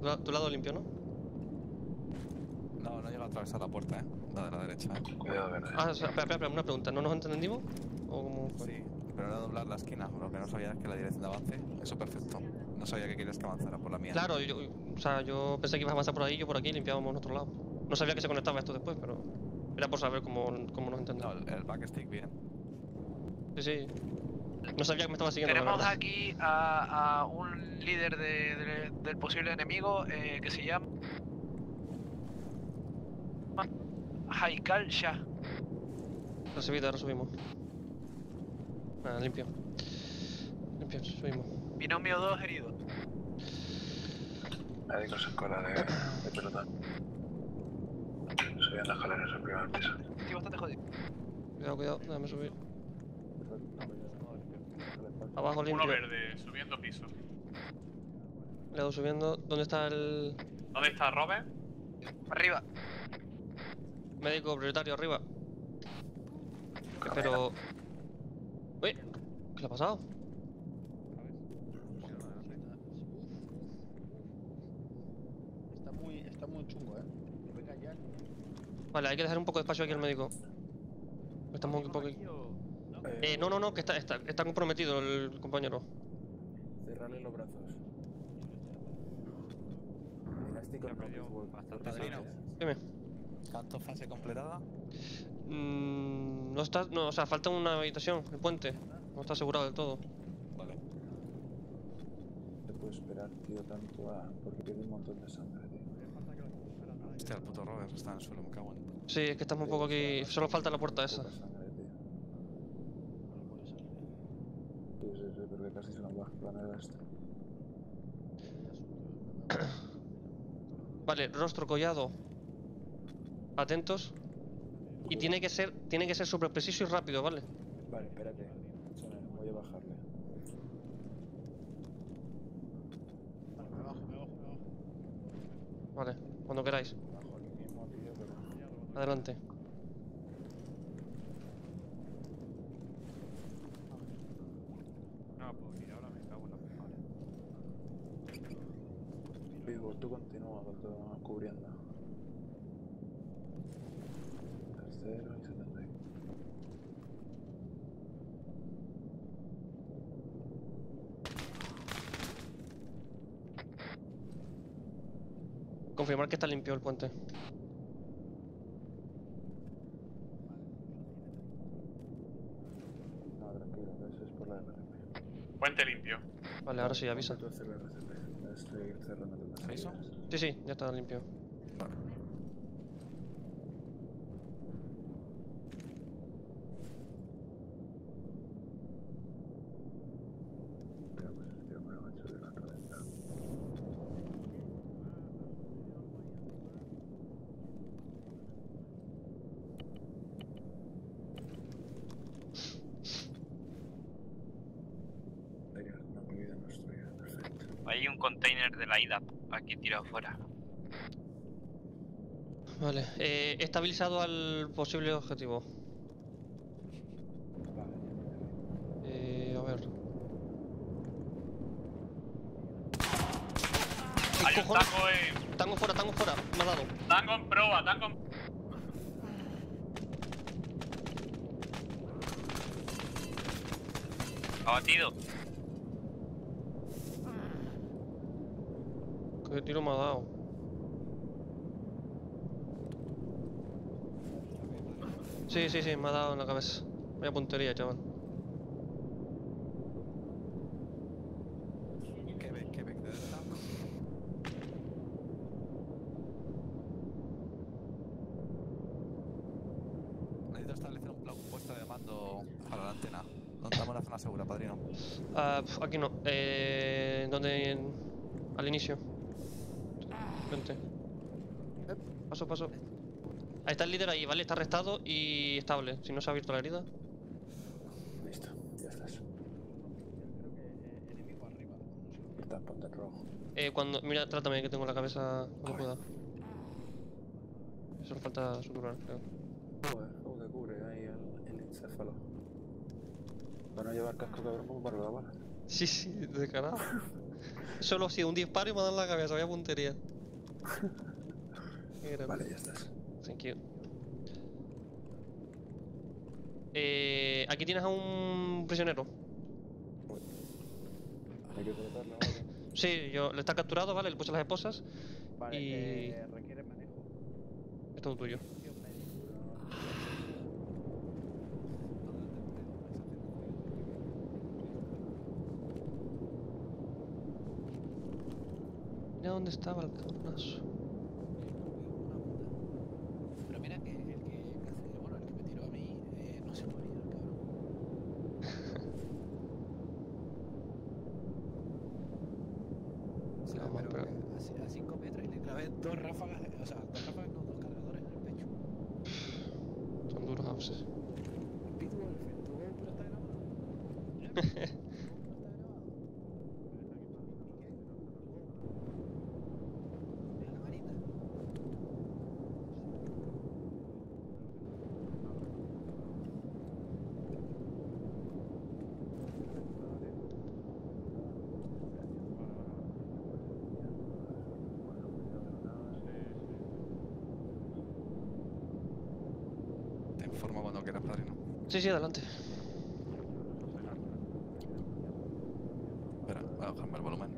Tu lado limpio, ¿no? No, no llega a atravesar la puerta, la de la derecha, Cuidado, verde. Ah, o sea, espera, una pregunta. ¿No nos entendimos? ¿O cómo fue? Sí, pero era doblar la esquina. Lo que no sabía es que la dirección de avance. Eso perfecto. No sabía que querías que avanzara por la mía. Claro, yo pensé que ibas a pasar por ahí y yo por aquí limpiábamos en otro lado. No sabía que se conectaba esto después, pero era por saber cómo nos entendemos. No, el backstick bien. Sí. No sabía que me estaba siguiendo. Tenemos aquí a un líder del posible enemigo que se llama Haikal Shah. Recibido, ahora subimos. Nada, limpio. Limpio, subimos. Binomio 2 herido. Médicos en cola de pelota. Subían las escaleras al primer piso. Estoy bastante jodido. Cuidado, déjame subir. Abajo limpio. Uno verde, subiendo piso. Le doy subiendo. ¿Dónde está el...? ¿Dónde está Robert? Arriba. Médico prioritario arriba. Pero... Uy, ¿qué le ha pasado? Está muy chungo, Venga ya. Vale, hay que dejar un poco de espacio aquí al médico. Estamos un poco... No, que está comprometido el compañero. Cerrarle los brazos. Elástico Padrino. Dime. ¿Cuánto fase completada? No está... No, o sea, falta una habitación, el puente. No está asegurado del todo. Vale. No te puedo esperar, tío, tanto porque pierde un montón de sangre, tío. Hostia, el puto Robert está en el suelo, me cago en... Sí, es que estamos un poco aquí... Solo falta la puerta esa. Sí, pero que casi se nos va a planear esto. Vale, rostro collado. Atentos. Y tiene que ser súper preciso y rápido, ¿vale? Vale, espérate. Voy a bajarle. Vale, cuando queráis. Bajo aquí mismo, tío, pero... Adelante. No, pues mira, ahora me cago en la puta. Vivo, tú continúa cubriendo. Tercero y 70. Confirmar que está limpio el puente. No, tranquilo, eso es por la RP. Puente limpio. Vale, ahora sí, avisa. Tú haces la RCP. Estoy cerrando las ¿Aviso? Sí, ya está limpio. Vale. Hay un container de la IDA aquí tirado fuera. Vale, estabilizado al posible objetivo. A ver. Hay un tango en... Tango fuera, me ha dado. Tango en proa, tango en... Abatido. ¿Qué tiro me ha dado? Sí, me ha dado en la cabeza. Vaya puntería, chaval. Quebec, de derecha. Necesito establecer un puesto de mando para la antena. ¿Dónde estamos en la zona segura, padrino? Aquí no. Al inicio. Vente. Paso. Ahí está el líder ahí, ¿vale? Está arrestado y estable. Si no se ha abierto la herida. Listo, ya estás. Está, ponte en rojo. Mira, trátame que tengo la cabeza cuando pueda. Solo falta suturar, creo. Joder, ¿cómo que cubre ahí el encéfalo? Para no llevar casco, cabrón, como para la bala. Sí, sí, descarado. Solo ha sido un disparo y me ha dado en la cabeza, vaya puntería. Vale, ya estás. Thank you. Aquí tienes a un prisionero. Hay que tratarlo ahora. Sí, le está capturado, ¿vale? Le puse las esposas. Vale, y... requiere manejo. Es todo tuyo. Mira dónde estaba el cabronazo. Pero mira que el que me tiró a mí no se moría, el cabrón. O sea, Vamos, pero a 5 metros y le clavé 2 ráfagas, o sea, 2 ráfagas, no, 2 cargadores en el pecho. Son duros houses. Pitbull, ¿tu GoPro está grabado? Te informo cuando quieras, padrino. Sí, sí, adelante. Espera, voy a bajarme el volumen.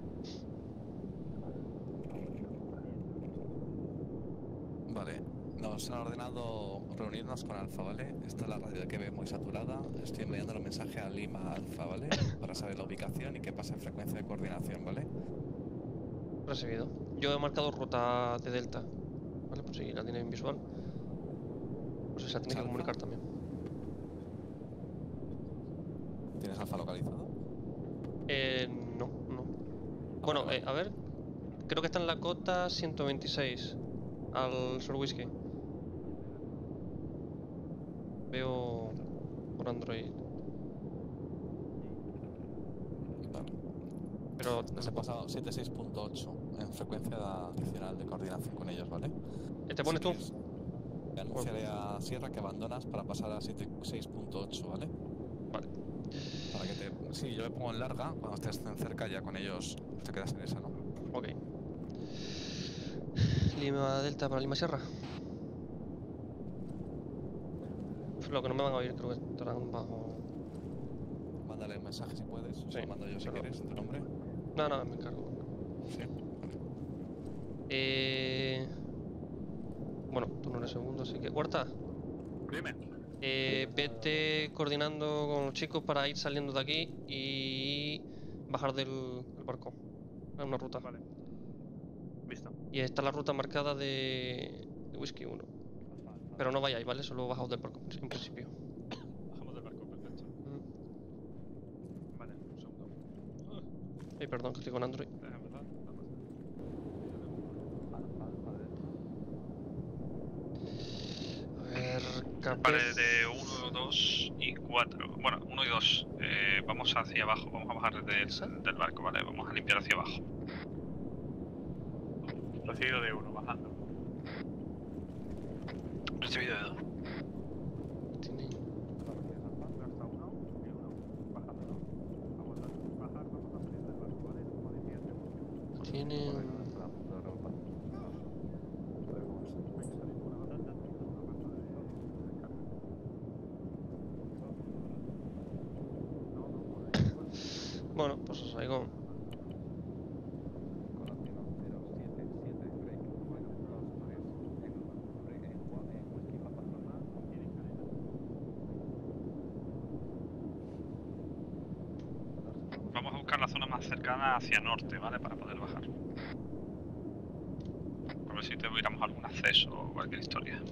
Vale, nos han ordenado reunirnos con Alfa, ¿vale? Esta es la radio que ve muy saturada. Estoy enviando los mensajes a Lima Alfa, ¿vale? Para saber la ubicación y qué pasa en frecuencia de coordinación, ¿vale? Recibido. Yo he marcado ruta de Delta. ¿Vale? Por si la tienen en visual. Por si se la tenéis que comunicar también. ¿Tienes Alfa localizado? No, no. Bueno, a ver. Creo que está en la cota 126. Al Sur Whisky. Veo por Android. Vale. Pero les he pasado 76.8 en frecuencia adicional de coordinación con ellos, ¿vale? ¿Te pones tú? Te anunciaré a Sierra que abandonas para pasar a 76.8, ¿vale? Vale. Para que te... Sí, yo me pongo en larga, cuando estés cerca ya con ellos te quedas en esa, ¿no? Ok. Lima Delta para Lima Sierra. Lo que no me van a oír, creo que estarán bajo... Mándale un mensaje si puedes, Sí, se lo mando yo si quieres, tu nombre. No, me encargo. Sí, vale. Bueno, tú no eres segundo, así que... Huerta. Dime. Vete coordinando con los chicos para ir saliendo de aquí y bajar del barco. Es una ruta. Vale. Visto. Y está la ruta marcada de Whisky 1. Pero no vayáis, ¿vale? Solo bajaos del barco en principio. Bajamos del barco, perfecto. Vale, un segundo. Ay, perdón, que estoy con Android. A ver, Vale, de 1, 2 y 4. Bueno, 1 y 2. Vamos hacia abajo, vamos a bajar del barco, ¿vale? Vamos a limpiar hacia abajo. Recibido de 1, bajando. Recibido de 2. Tiene... Bueno, pues os Saigón. Vamos a buscar la zona más cercana hacia norte, ¿vale? Para poder bajar. A ver si tuviéramos algún acceso o cualquier historia.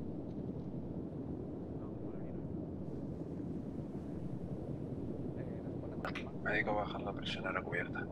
Me dedico a bajar la presión a la cubierta.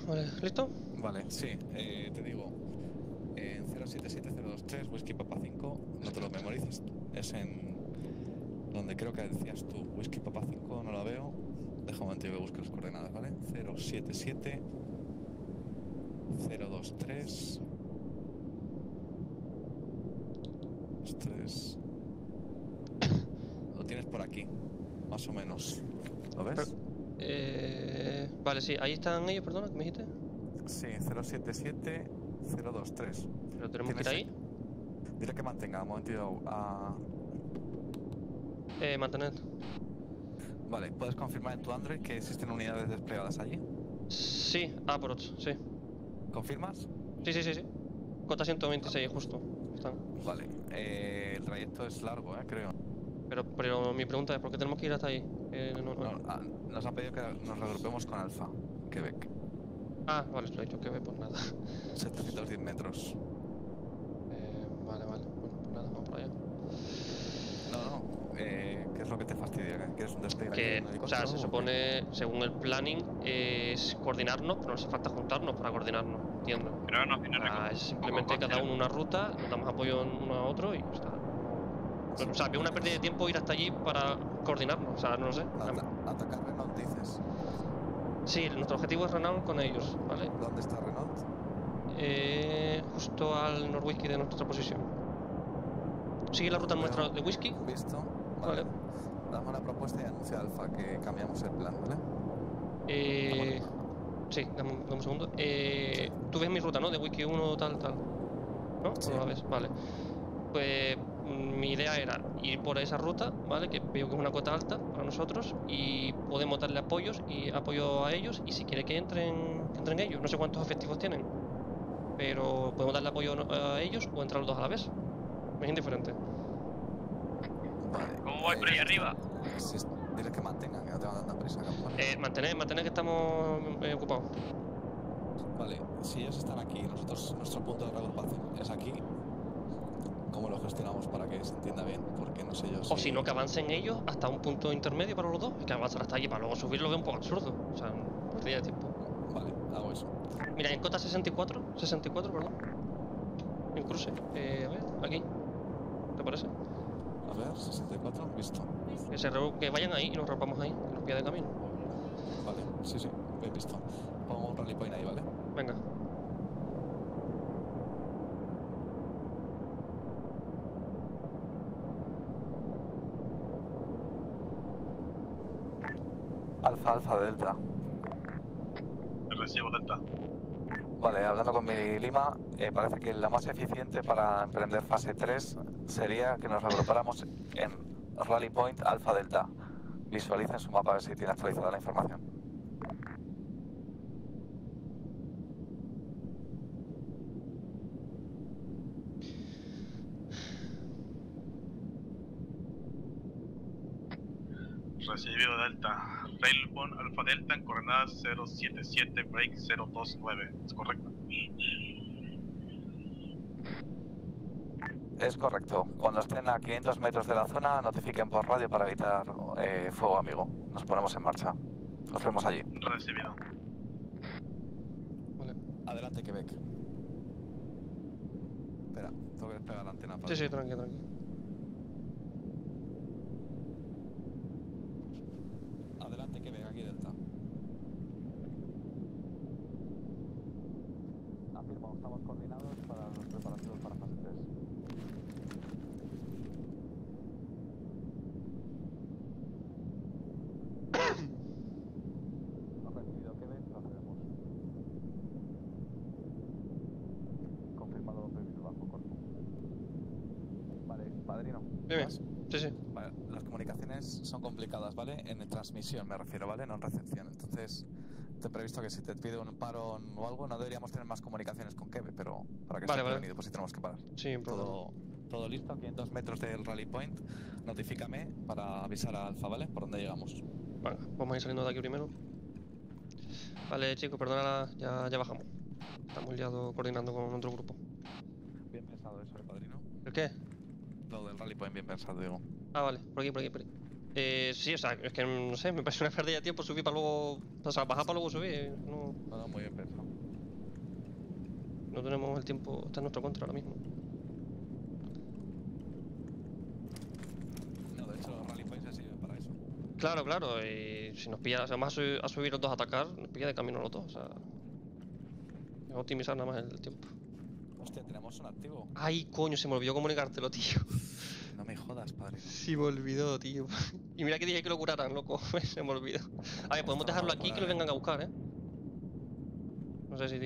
Vale, ¿listo? Vale, sí, te digo. En 077023, Whisky Papa 5, no te lo memorices. Es en donde creo que decías tú. Whisky Papa 5, no la veo. Deja un momento y voy a buscar las coordenadas, ¿vale? 077 023 3. Lo tienes por aquí, más o menos. ¿Lo ves? Vale, sí, ahí están ellos, perdona, ¿qué me dijiste? Sí, 077 023. ¿Pero tenemos que ir ahí? Dile que mantenga, un momentito. Mantener. Vale, ¿puedes confirmar en tu Android que existen unidades desplegadas allí? Sí, por 8, sí. ¿Confirmas? Sí. Cota 126, justo. Están. Vale, el trayecto es largo, creo. Pero mi pregunta es, ¿por qué tenemos que ir hasta ahí? Nos han pedido que nos reagrupemos con Alfa, Quebec. Vale, lo he dicho Quebec, pues nada. 710 metros. Vale. Bueno, pues nada, vamos por allá. ¿Qué es lo que te fastidia? ¿Quieres un despliegue? O sea, se supone, según el planning, es coordinarnos, pero no hace falta juntarnos para coordinarnos, entiendo. Pero no tiene Es simplemente cada uno una ruta, nos damos apoyo uno a otro y ya está. O sea, que es una pérdida de tiempo ir hasta allí para coordinarnos, o sea, no lo sé. Atacar Renault, dices. Sí, nuestro objetivo es Renault con ellos, ¿vale? ¿Dónde está Renault? Justo al norwhisky de nuestra posición. Sigue la ruta nuestra de whisky. Visto. Vale. Dame una propuesta y anuncia a Alfa que cambiamos el plan, ¿vale? Sí, dame un segundo. Tú ves mi ruta, ¿no? De whisky 1, tal. ¿No? Sí. ¿No la ves? Vale. Pues mi idea era ir por esa ruta, ¿vale? Que veo que es una cuota alta para nosotros y podemos darle apoyo a ellos y si quiere que entren ellos. No sé cuántos efectivos tienen, pero podemos darle apoyo a ellos o entrar los dos a la vez. Es indiferente. Vale. ¿Cómo voy por ahí arriba? Dile que mantengan, que no te van dando prisa. Mantener que estamos ocupados. Vale, si ellos están aquí, nuestro punto de reagrupación es aquí, ¿cómo lo gestionamos para que se entienda bien? Porque no sé yo si... O si no, que avancen ellos hasta un punto intermedio para los dos, y que avanzar hasta allí para luego subirlo veo un poco absurdo. O sea, pérdida de tiempo. Vale, hago eso. Mira, en cota 64, perdón. En cruce, a ver, aquí. ¿Te parece? A ver, 64, visto. Que vayan ahí y nos rapamos ahí, en los pies de camino. Vale, sí, bien visto. Pongo un rally point ahí, ¿vale? Venga. Alfa, Delta. Recibo Delta. Vale, hablando con mi Lima, parece que la más eficiente para emprender fase 3 sería que nos reagrupáramos en Rally Point Alfa Delta. Visualicen su mapa a ver si tiene actualizada la información. Recibido Delta. Railbone Alfa Delta en coordenadas 077 break 029. ¿Es correcto? Es correcto. Cuando estén a 500 metros de la zona, notifiquen por radio para evitar fuego amigo. Nos ponemos en marcha. Nos vemos allí. Recibido. Vale. Adelante, Quebec. Espera, tengo que despegar la antena. Para Sí, tranqui. Adelante, Quebec, aquí Delta. Afirmo, estamos coordinados para los preparativos para fase 3. Recibido Quebec, procedemos. Confirmado previo bajo corpo. Vale, padrino. Bien. Sí. Vale, las comunicaciones son complicadas, ¿vale? En transmisión me refiero, ¿vale? No en recepción. Entonces, te he previsto que si te pido un paro o algo, no deberíamos tener más comunicaciones con Quebec, pero para que esté prevenido, pues si tenemos que parar. Sí, todo listo, a 500 metros del Rally Point. Notifícame para avisar a Alfa, ¿vale? Por dónde llegamos. Venga, vamos a ir saliendo de aquí primero. Vale, chicos, perdona, ya bajamos. Estamos liados coordinando con otro grupo. Bien pensado eso, padrino. ¿El qué? Lo del Rally Point bien pensado, digo. Vale, por aquí. Sí, o sea, es que no sé, me parece una pérdida de tiempo subir para luego. O sea, bajar para luego subir. No, No, muy bien pensado. no tenemos el tiempo, está en nuestra contra ahora mismo. No, de hecho, los rally points se sirven para eso. Claro, claro, y si nos pilla, si vamos a subir los dos a atacar, nos pilla de camino los dos, o sea. Es optimizar nada más el tiempo. Hostia, tenemos un activo. Ay, coño, se me olvidó comunicártelo, tío. No me jodas, padre. Sí, me olvidó, tío. Y mira que dije que lo curaran, loco. Se me olvidó. A ver, podemos dejarlo aquí y que lo vengan a buscar, ¿eh? No sé si...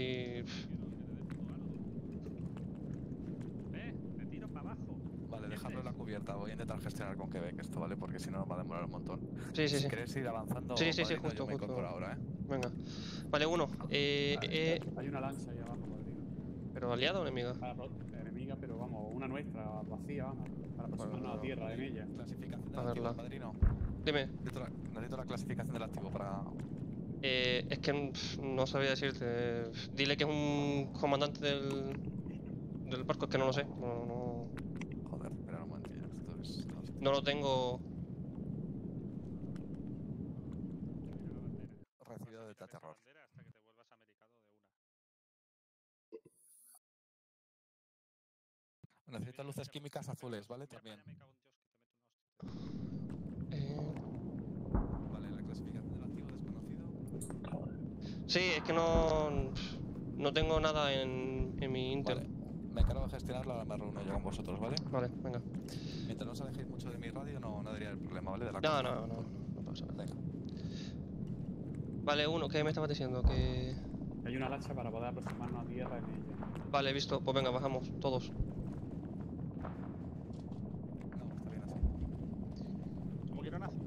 Me tiro para abajo. Vale, dejadlo en la cubierta. Voy a intentar gestionar con Quebec esto, ¿vale? Porque si no nos va a demorar un montón. Sí, si quieres ir avanzando, Sí, Padrino, justo, yo me justo. incorporo ahora, ¿eh? Venga. Vale, uno. Hay una lancha ahí abajo, Padrino. ¿Pero aliada o enemiga? Enemiga, pero vamos, una nuestra, vacía, vamos. Para aproximarnos a tierra en ella. Clasificación A del activo, verla. Padrino. Dime. Necesito la clasificación del activo para... Es que no sabía decirte. Dile que es un comandante del barco, es que no lo sé. No Joder, espera un momentillo. Esto es... no lo tengo. Recibido de terror. Necesito luces químicas azules, ¿vale? También. Vale, la clasificación del activo desconocido. Sí, es que no tengo nada en mi Intel. Vale. Me encargo de gestionarlo, ahora me reúno yo con vosotros, ¿vale? Vale, venga. Mientras no os alejéis mucho de mi radio, no debería haber problema, ¿vale? De la No, costa. no pasa nada. Venga. Vale, uno, ¿qué me estabas diciendo? Que... Hay una lancha para poder aproximarnos a tierra en ella. Vale, visto. Pues venga, bajamos, todos. ¿Cómo quiero nacer?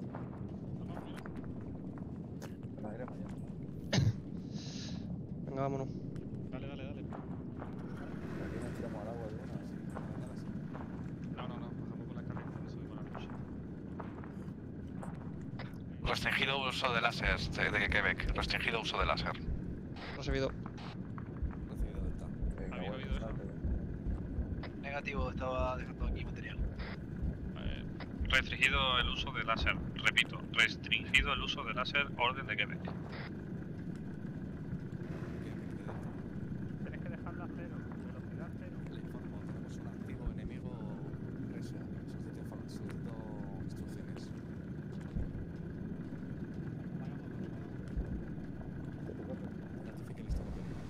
Venga, vámonos. Dale. Aquí nos tiramos al agua de una, así. No, bajamos con la carrera y subimos la lancha. Restringido uso de láser de Quebec. Restringido uso de láser. Recibido. Recibido delta. ¿Había oído eso? Negativo, estaba dejando aquí material. Restringido el uso de láser. Repito, restringido el uso de láser, orden de Quebec. Tienes que dejarla a cero, velocidad cero. Le informo, tenemos un activo enemigo presa. Solicito instrucciones. Notifique listo.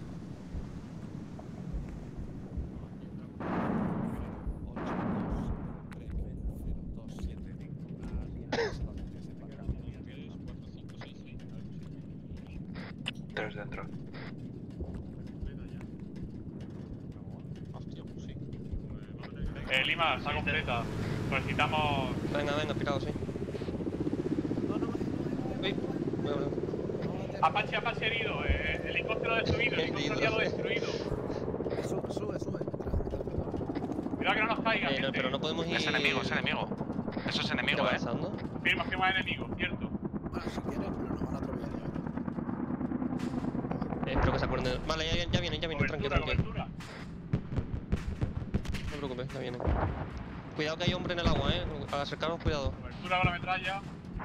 Tres dentro. Hostia, pues sí. Lima, está completa. Solicitamos... Venga, picado, sí. Uy, voy a hablar. Apache herido, helicóptero destruido, helicóptero aliado destruido. Sube. Cuidado que no nos caiga, gente. Pero no podemos ir... Es enemigo. Eso es enemigo, ¿Qué va pasando? Firma enemigo, cierto. Bueno, si quieres, pero nos van a atropellar ya. Espero que se acuerden. Vale, ya vienen, tranquilo. Cobertura. No te preocupes, ya vienen. Cuidado que hay hombre en el agua, Al acercarnos, cuidado. Cobertura con la metralla.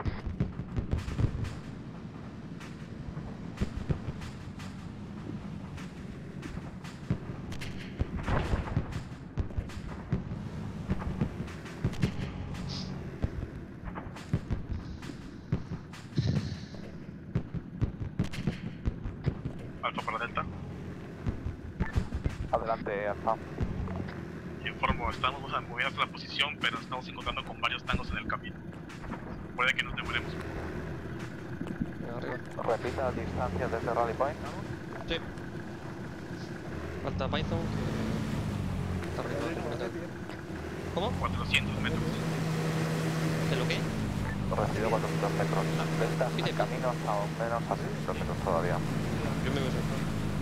Alfa para Delta. Adelante, Alfa. Informo, estamos moviendo la posición, pero estamos encontrando con varios tangos en el camino. Puede que nos demoremos. Venga, arriba. Repita distancia desde Rally Point. Sí. Falta Python, que... Está arriba, por acá. ¿Cómo? 400 metros. ¿De lo qué? Recibido 400 metros. Delta en camino hasta o menos a 600 metros todavía. Yo me veo eso.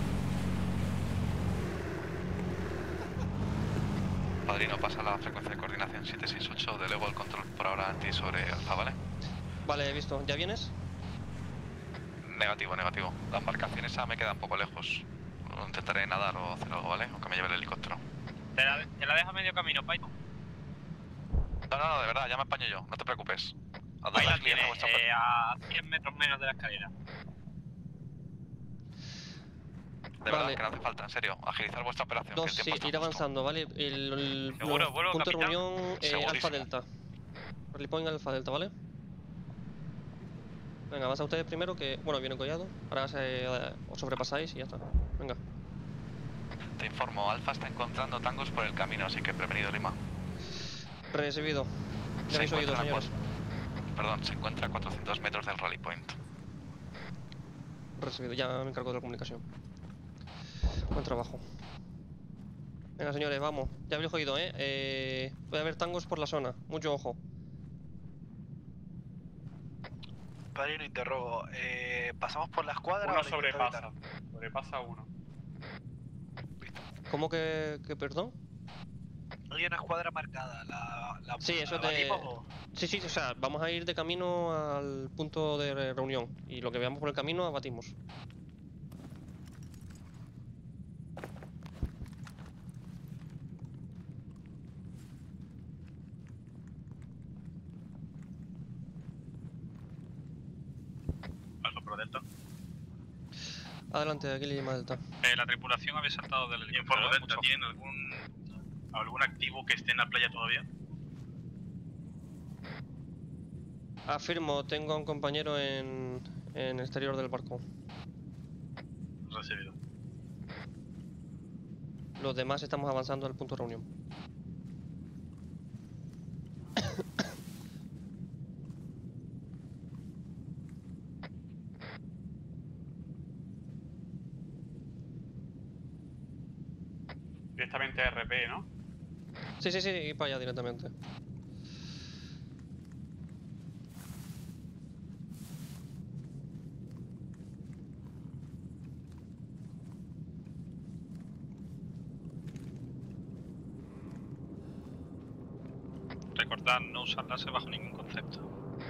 Padrino, pasa la frecuencia de coordinación 768, delego el control por ahora anti sobre Alfa, ¿vale? Vale, he visto. ¿Ya vienes? Negativo. La embarcación esa me queda un poco lejos. Intentaré nadar o hacer algo, ¿vale? Aunque me lleve el helicóptero. Te la dejo a medio camino, Python. No, de verdad, ya me apaño yo, no te preocupes. ¿A dónde Ahí la agiliza tiene, vuestra a 100 metros menos de la escalera. De verdad que no hace falta, en serio. Agilizar vuestra operación. que el Dos, sí, tiempo está ir avanzando, ¿vale? El ¿Seguro? ¿Vuelo, punto de capitán? reunión Alfa Segurísimo. Delta. Rally Point Alfa Delta, ¿vale? Venga, avanza ustedes primero que... Bueno, viene collado. Ahora os sobrepasáis y ya está. Venga. Te informo, Alfa está encontrando tangos por el camino, así que prevenido, Lima. Recibido. Ya habéis oído, señores. Perdón, se encuentra a 400 metros del Rally Point. Recibido, ya me encargo de la comunicación. Buen trabajo. Venga, señores, vamos. Ya habéis oído, puede haber tangos por la zona. Mucho ojo. Padrino, interrogo. ¿Pasamos por la escuadra? Uno o la sobrepasa. evitar? Sobrepasa uno. ¿Cómo que perdón? Hay una escuadra marcada. Sí, eso ¿la te... evadimos o...? Sí, o sea, vamos a ir de camino al punto de reunión. Y lo que veamos por el camino, abatimos. Alfa Pro Delta. Adelante, aquí Lima Delta. La tripulación había saltado del helicóptero. Informo Delta, ¿tienen algún activo que esté en la playa todavía? Afirmo, tengo a un compañero en el exterior del barco. Recibido. Los demás estamos avanzando al punto de reunión. Directamente RP, ¿no? Sí, y para allá directamente. Recordad no usar láser bajo ningún concepto.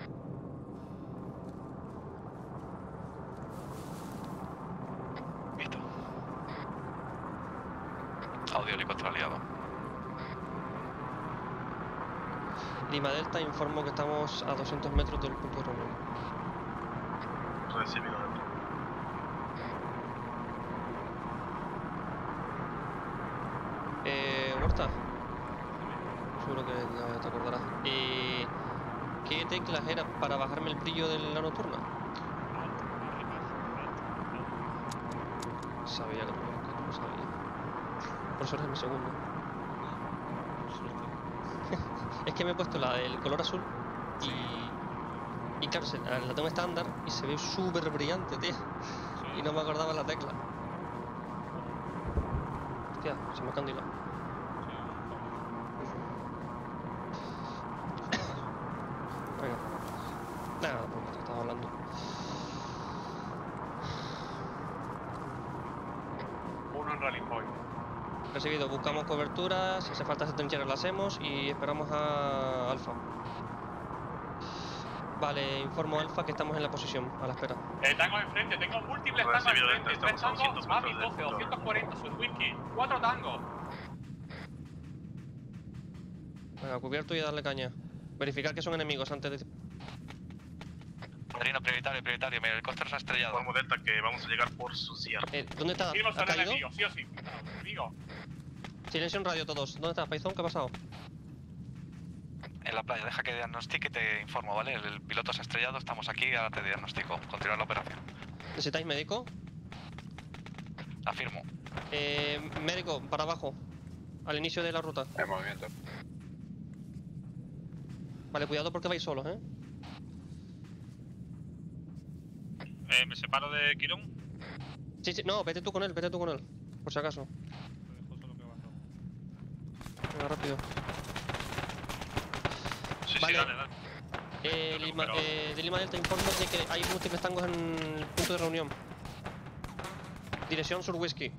Visto. Audio helicóptero aliado. Lima Delta, informo que estamos a 200 metros del punto de reunión. Recibido, Delta. Huerta. Seguro que ya te acordarás. ¿Qué teclas eran para bajarme el brillo de la nocturna? Sabía que no sabía. Por eso eres mi segundo. Es que me he puesto el color azul y claro, la tengo estándar y se ve súper brillante, tío. Y no me acordaba la tecla. Hostia, se me ha candilado. Venga. Nada, porque te estaba hablando. Uno en Rally Point. Recibido, buscamos cobertura, si hace falta esa trinchera la hacemos y esperamos a Alfa. Vale, informo a Alfa que estamos en la posición, a la espera. Tango enfrente, tengo múltiples tangos enfrente. 3 tangos, Mami 12, 240, Sudwiki, 4 tangos. Venga, cubierto y darle caña. Verificar que son enemigos antes de... Padrino, prioritario, mi helicóptero se ha estrellado. Informo Delta que vamos a llegar por su cierre. ¿Dónde está? Seguimos ¿Ha al caído? enemigo, sí o sí. Enemigo. Silencio en radio todos. ¿Dónde está, Paizón? ¿Qué ha pasado? En la playa, deja que diagnostique y te informo, ¿vale? El piloto se ha estrellado, estamos aquí, ahora te diagnostico. Continuar la operación. ¿Necesitáis médico? Afirmo. Médico, para abajo. Al inicio de la ruta. En movimiento. Vale, cuidado porque vais solos, ¿eh? ¿Me separo de Quirón? Sí, no, vete tú con él, por si acaso. Venga, rápido. Sí, vale. dale. De Lima Delta informo de que hay múltiples tangos en el punto de reunión. Dirección Sur Whisky.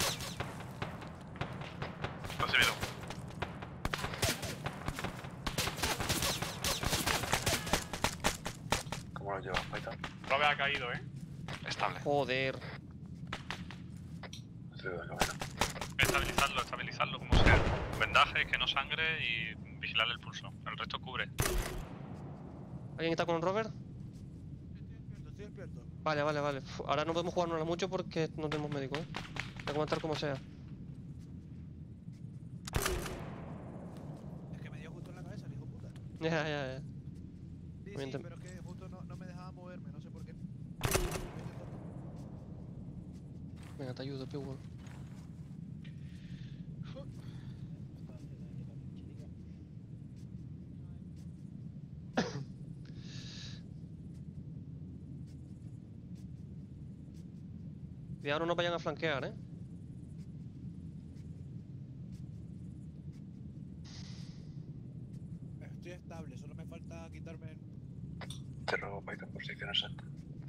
Recibido. ¿Cómo lo llevas, Paita? Robe ha caído, Estable. Joder. Estabilizarlo como sea. Vendaje, que no sangre y vigilar el pulso. El resto cubre. ¿Alguien está con Robert? Estoy despierto. Vale. Ahora no podemos jugárnosla mucho porque no tenemos médico, ¿eh? Voy a comentar como sea. Es que me dio justo en la cabeza el hijo puta. Ya. Sí, pero es que justo no me dejaba moverme, no sé por qué. Venga, te ayudo, Pewol. Cuidado, no nos vayan a flanquear, ¿eh? Estoy estable, solo me falta quitarme... Te robo Python, posición exacta.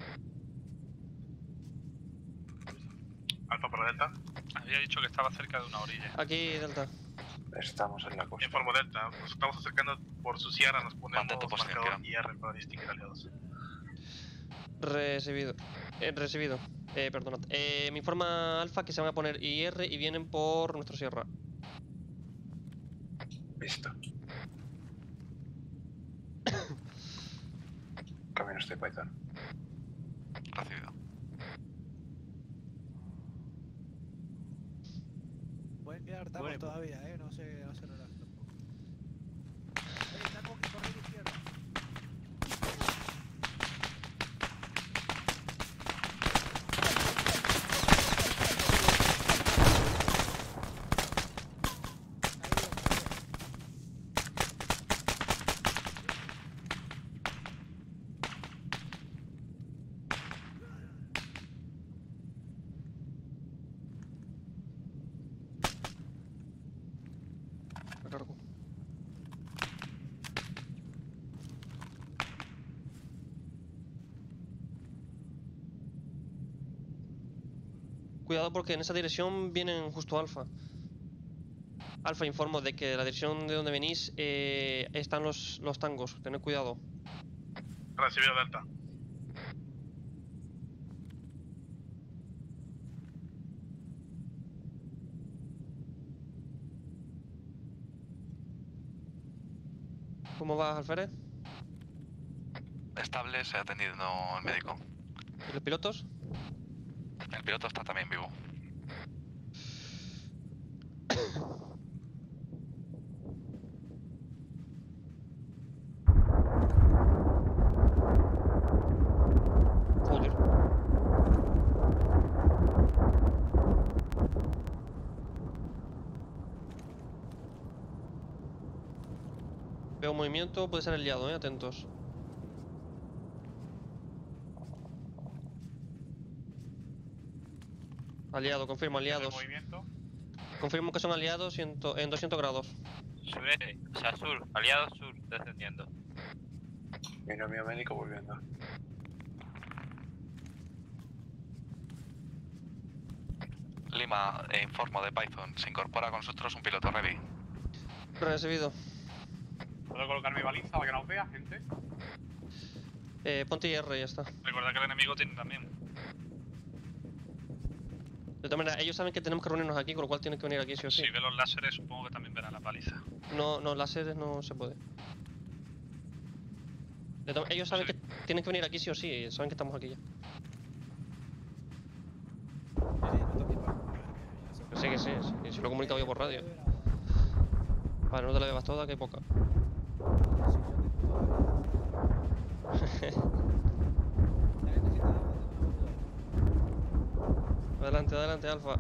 Alfa para Delta. Había dicho que estaba cerca de una orilla. Aquí, Delta. Estamos en la costa. Informo Delta, nos estamos acercando por su sierra, nos ponemos Mantén tu posición, marcador IR para distinguir aliados. Recibido. Perdonad. Me informa Alfa que se van a poner IR y vienen por nuestra sierra. Visto. Camino estoy Python. Recibido. Pueden quedar tacos todavía, no sé relajar tampoco. Taco que corre a la izquierda. Recargo. Cuidado porque en esa dirección vienen justo Alfa. Alfa, informo de que la dirección de donde venís están los tangos. Tened cuidado. Recibido Delta. ¿Cómo vas, Alférez? Estable, se ha atendido el médico. ¿Y los pilotos? El piloto está también vivo. Joder. Veo movimiento, puede ser aliado, atentos. Aliado, confirmo, aliados. Movimiento. Confirmo que son aliados en 200 grados. Sureste, o sea, sur, aliado sur, descendiendo. Binomio médico volviendo. Lima, informo de Python. Se incorpora con nosotros un piloto ready. Recibido. ¿Puedo colocar mi baliza para que nos vea, gente? Ponte IR y ya está. Recuerda que el enemigo tiene también. De todas maneras, ellos saben que tenemos que reunirnos aquí, con lo cual tienen que venir aquí sí o sí. Si ve los láseres, supongo que también verá la paliza. No, láseres no se puede. Ellos saben que tienen que venir aquí sí o sí, saben que estamos aquí ya. Que sí, si lo he comunicado yo por radio. Vale, no te la bebas toda, que hay poca. Adelante, Alfa.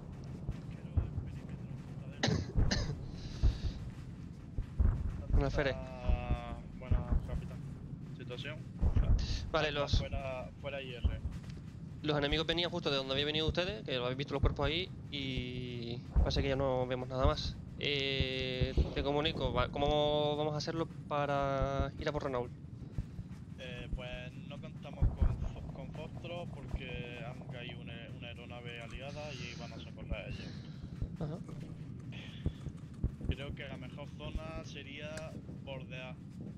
Una Fere. Buena, capitán. Situación. Vale, Fuera IR. los enemigos venían justo de donde habían venido ustedes, que lo habéis visto los cuerpos ahí, y parece que ya no vemos nada más. Te comunico, ¿cómo vamos a hacerlo para ir a por Renault? Pues no contamos con fósforos porque han caído una aeronave aliada y van a socorrer a ellos. Ajá. Creo que la mejor zona sería bordear.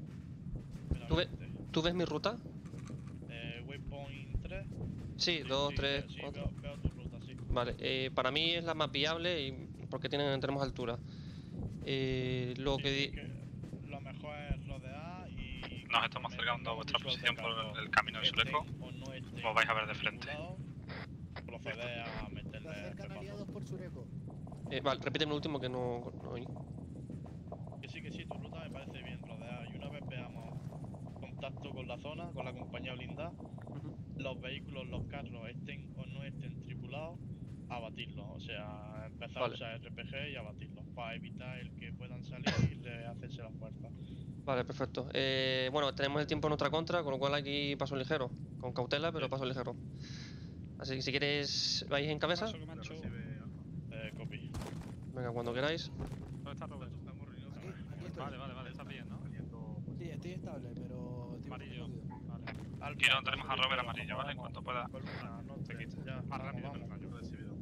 ¿Tú ves mi ruta? Waypoint 3. Sí, 2, 3, 4. Veo tu ruta, sí. Vale, para mí es la más viable y porque tenemos altura. Lo mejor es rodear y Nos estamos acercando a vuestra posición por el camino de Suleco. Os vais a ver de frente. Proceder a meterle. Se acercan aliados por Sureco. Vale, repíteme el último que no oí. Que sí, tu ruta me parece bien rodeada. Y una vez veamos contacto con la zona, con la compañía blindada, los vehículos, los carros, estén o no estén tripulados, abatirlos. O sea, empezar a usar RPG y abatirlos para evitar el que puedan salir y le hacerse la fuerza. Vale, perfecto. Bueno, tenemos el tiempo en nuestra contra, con lo cual aquí paso ligero. Con cautela, pero paso ligero. Así que si queréis, vais en cabeza. Copy. Venga, cuando queráis. ¿Dónde está Robert? Vale, está bien, ¿no? Sí, estoy estable, pero... Amarillo. Vale. Quiero, tenemos a Robert amarillo, ¿vale? En cuanto pueda. Te quita. Más rápido, yo recibido.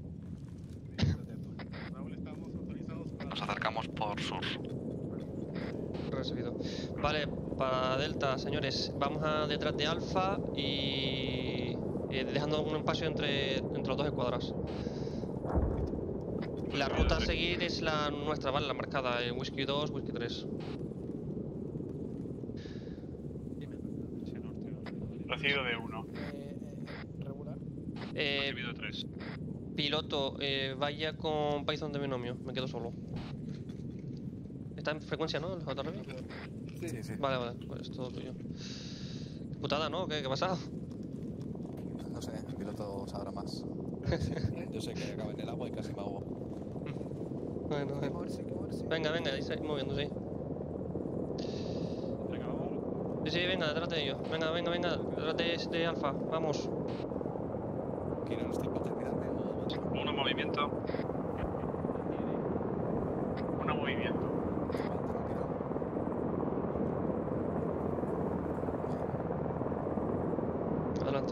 Raúl, estamos autorizados para... Nos acercamos por sur. Recibido. Vale, para Delta, señores, vamos a detrás de Alfa y dejando un espacio entre los dos escuadras. La ruta a seguir es la nuestra, ¿vale? La marcada, Whisky 2, Whisky 3. Recibido de 1. Regular. Recibido de 3. Piloto, vaya con Python de binomio, me quedo solo. Está en frecuencia, ¿no? El JRB. Sí. Vale, pues es todo tuyo. Qué putada, ¿no? ¿Qué ha pasado? No sé, el piloto sabrá más. Yo sé que acaba en el agua y casi me ahogo. Bueno. Venga, ahí moviéndose. Venga, vamos. Sí, venga, detrás de ellos. Venga, detrás de Alfa, vamos. Quiero los tiempos, terminarme. Uno movimiento. Uno movimiento. Adelante.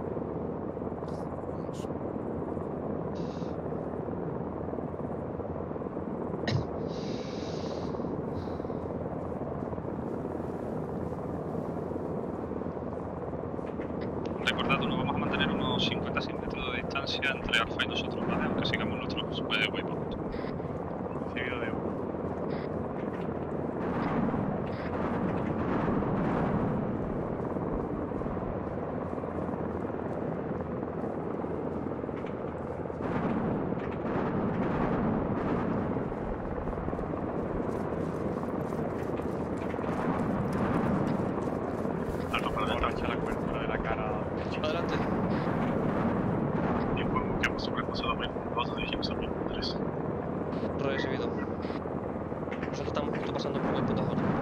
Recordad, nos vamos a mantener unos 50 metros de distancia entre Alfa y nosotros, ¿vale? Aunque sigamos nuestros waypoint. Seguido de 1. Alfa para dentro, echa la cobertura de la cara. Adelante. Tiempo en que hemos sobrepasado a 2, nos dirigimos a 3. Recibido. Nosotros estamos justo pasando por el puto zona.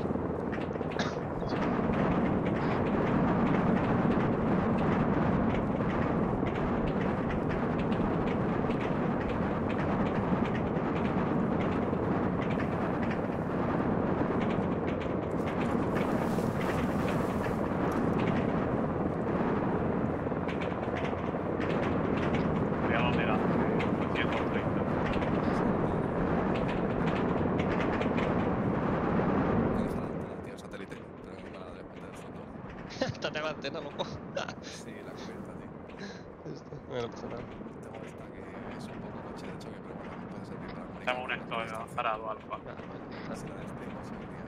Veamos delante. 130. Tío, satélite. Pero no para de del fondo. Estate adelante, no, loco. Sí, la cubierta, tío. Bueno, pasa nada. Tengo esta que es un poco coche de choque, pero bueno, puede servir para comunicar. Estamos un esto parado, Alfa. Si la despedimos, seguiría.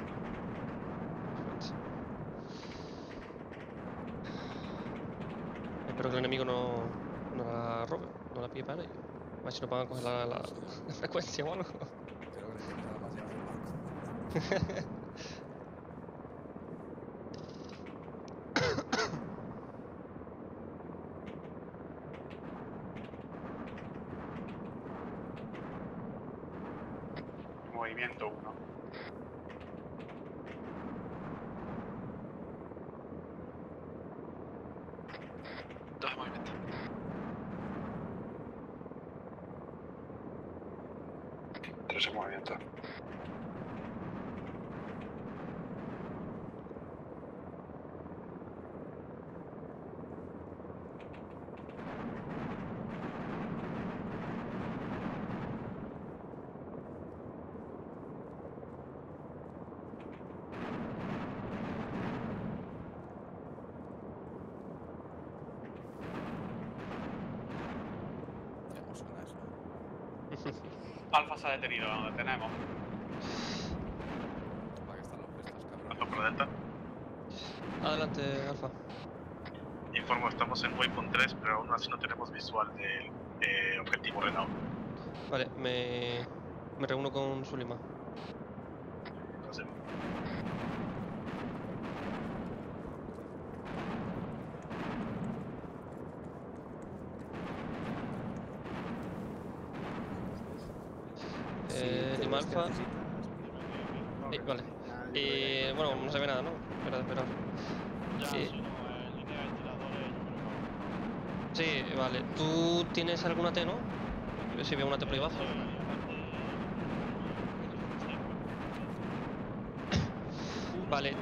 Espero que el enemigo no la robe, no la pille para ello. A ver si no van a coger la frecuencia o algo. Creo que le tiene nada más ya. Movimiento 1. Dos de movimiento. Tres en movimiento. Alfa se ha detenido donde tenemos. Para que están los gestos, cabrón. Alfa por delta. Adelante, Alfa. Informo, estamos en Waypoint 3, pero aún así no tenemos visual del objetivo Renault. Vale, me reúno con Sulima. Lima Alfa. Vale. Bueno, no se ve nada, ¿no? Espera, esperar. Sí, vale. ¿Tú tienes alguna T, no? Si veo una T por ahí abajo. Vale,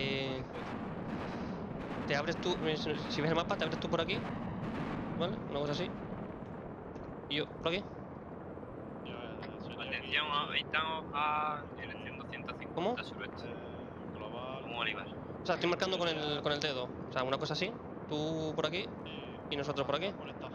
te abres tú, si ves el mapa, te abres tú por aquí. Vale, una cosa así. Y yo, por aquí. Atención, estamos a dirección 250 ¿Cómo? suroeste. Como Olivar. O sea, estoy marcando con el dedo. O sea, una cosa así. Tú por aquí y nosotros por aquí.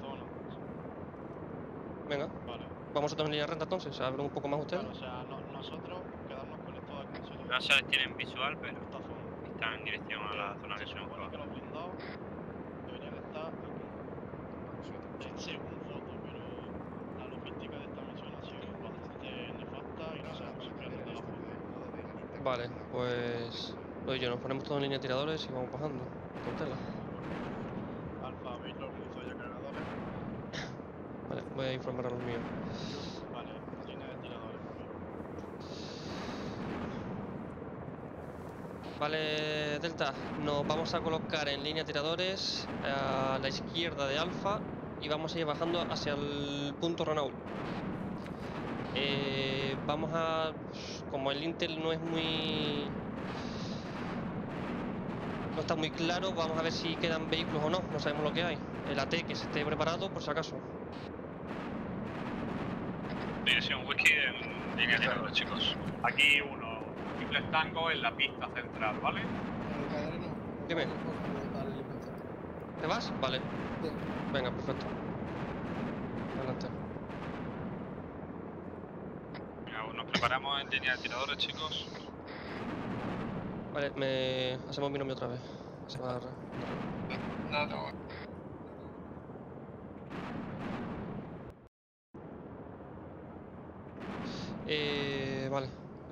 Venga. Vamos a tomar línea recta entonces. Abren un poco más ustedes. O sea, nosotros quedarnos conectados aquí nosotros. No sé, tienen visual, pero están en dirección a la zona que se nos va. Que los blindados deberían estar aquí. Según foto, pero la logística de esta misión ha sido bastante nefasta y no sabemos si dónde la foto. Vale, pues lo dicho, nos ponemos todos en línea de tiradores y vamos bajando. Cautela. Alfa, ¿veis los buzos ya cargadores? Vale, voy a informar a los míos. Vale, línea de tiradores. Vale, Delta, nos vamos a colocar en línea de tiradores a la izquierda de Alfa y vamos a ir bajando hacia el punto Renault. Vamos a... Como el Intel no es muy... No está muy claro, vamos a ver si quedan vehículos o no, no sabemos lo que hay. El AT que se esté preparado por si acaso. Dirección Whisky en línea de tiradores, chicos. Aquí uno, triples tango en la pista central, ¿vale? Dime. ¿Te vas? Vale. Venga, perfecto. Adelante. Nos preparamos en línea de tiradores, chicos. Vale, hacemos binomio otra vez. Se va a... No. Vale.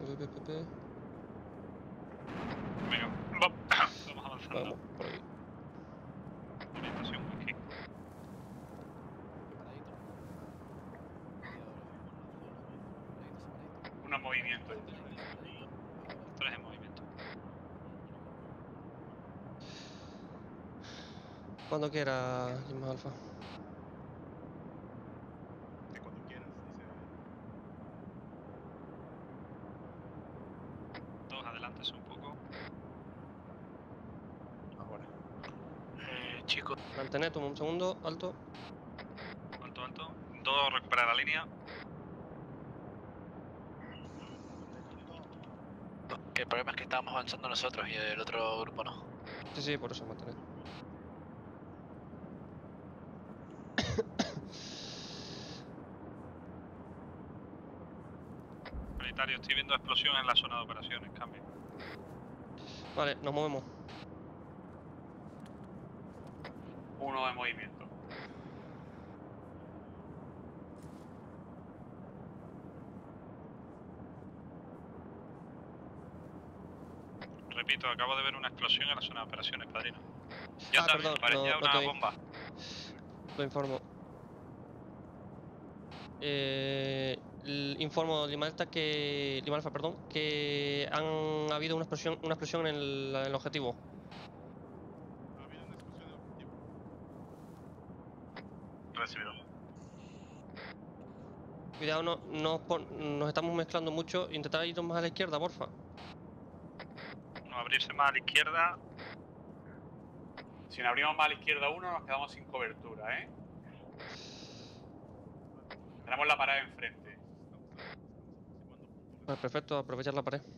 Venga, vamos avanzando. Vamos, por aquí. Orientación Whisky. Un movimiento. 3 en movimiento. Cuando quiera, Lima Alfa. Cuando quieras, dice. Todos adelantes un poco. Ahora. Chicos. Mantened un segundo, alto. Alto. Todos recuperar la línea. Que el problema es que estábamos avanzando nosotros y el otro grupo no. Sí, por eso mantened. Militario, estoy viendo explosión en la zona de operaciones, cambio. Vale, nos movemos. Uno de movimiento. Repito, acabo de ver una explosión en la zona de operaciones, padrino. Yo también, perdón, parecía no una estoy. bomba. Lo informo. Informo Lima Alfa que han habido una explosión en el objetivo. Recibido. Cuidado, nos estamos mezclando mucho. Intentar irnos más a la izquierda, porfa. No, abrirse más a la izquierda. Si nos abrimos más a la izquierda uno, nos quedamos sin cobertura, ¿eh? Tenemos la pared enfrente. Vale, perfecto, aprovechar la pared.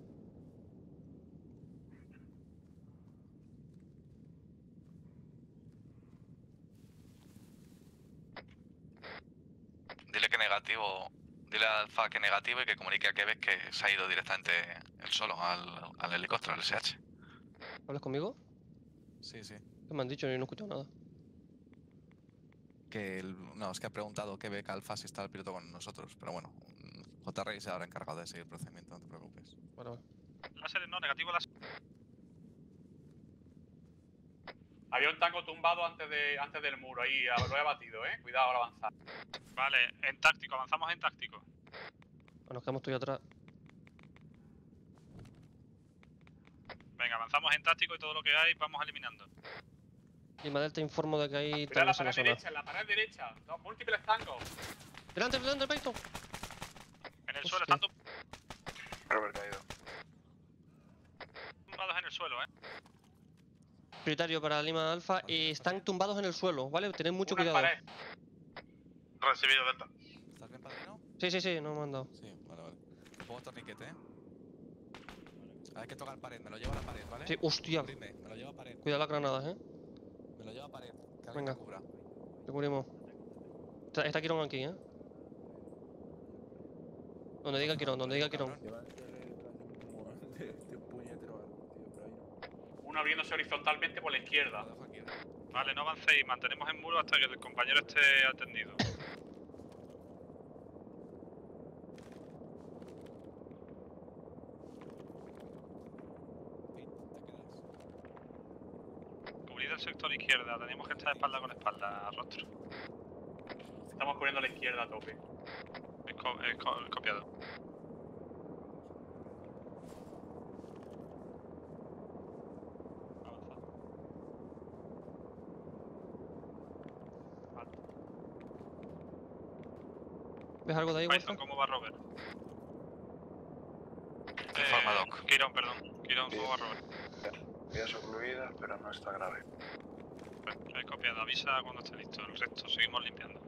Dile que negativo. Dile a Alfa que negativo y que comunique a Quebec que se ha ido directamente él solo al helicóptero, al SH. ¿Hablas conmigo? Sí, sí. ¿Qué me han dicho? Yo no he escuchado nada. No, es que ha preguntado qué beca alfa si está el piloto con nosotros. Pero bueno, JRI se habrá encargado de seguir el procedimiento, no te preocupes. Vale. Láser, no, negativo láser. Había un tango tumbado antes del muro, ahí lo he abatido, cuidado al avanzar. Vale, en táctico, avanzamos en táctico. Nos quedamos tú y atrás. Venga, avanzamos en táctico y todo lo que hay vamos eliminando. Y Madel, te informo de que hay Mira la tangos en la pared zona. derecha, en la pared derecha. Dos múltiples tangos. ¡Delante, Peito! En el suelo, están Robert caído. tumbados en el suelo, Prioritario para Lima Alfa. Están tumbados en el suelo, ¿vale? Tened mucho Una en cuidado. pared. Recibido, Delta. ¿Estás bien, padrino? Sí, no me han dado. Sí, vale. Me pongo torniquete, Hay que tocar pared, me lo llevo a la pared, ¿vale? Sí, hostia. Me lo llevo a pared. Cuidado las granadas, Me lo llevo a pared. Que alguien Venga. me cubra. Te cubrimos. Está Quirón aquí, Donde diga Quirón, Uno abriéndose horizontalmente por la izquierda. Vale, no avancéis, mantenemos en muro hasta que el compañero esté atendido. Cubrid el sector izquierda, teníamos que estar espalda con espalda, rostro. Estamos cubriendo la izquierda a tope. Es copiado. ¿Ves algo de ahí, Python, ¿cómo va Robert? Quirón, perdón. Quirón, ¿cómo va Robert? Vías ocluidas, pero no está grave. He copiado, avisa cuando esté listo. El resto seguimos limpiando.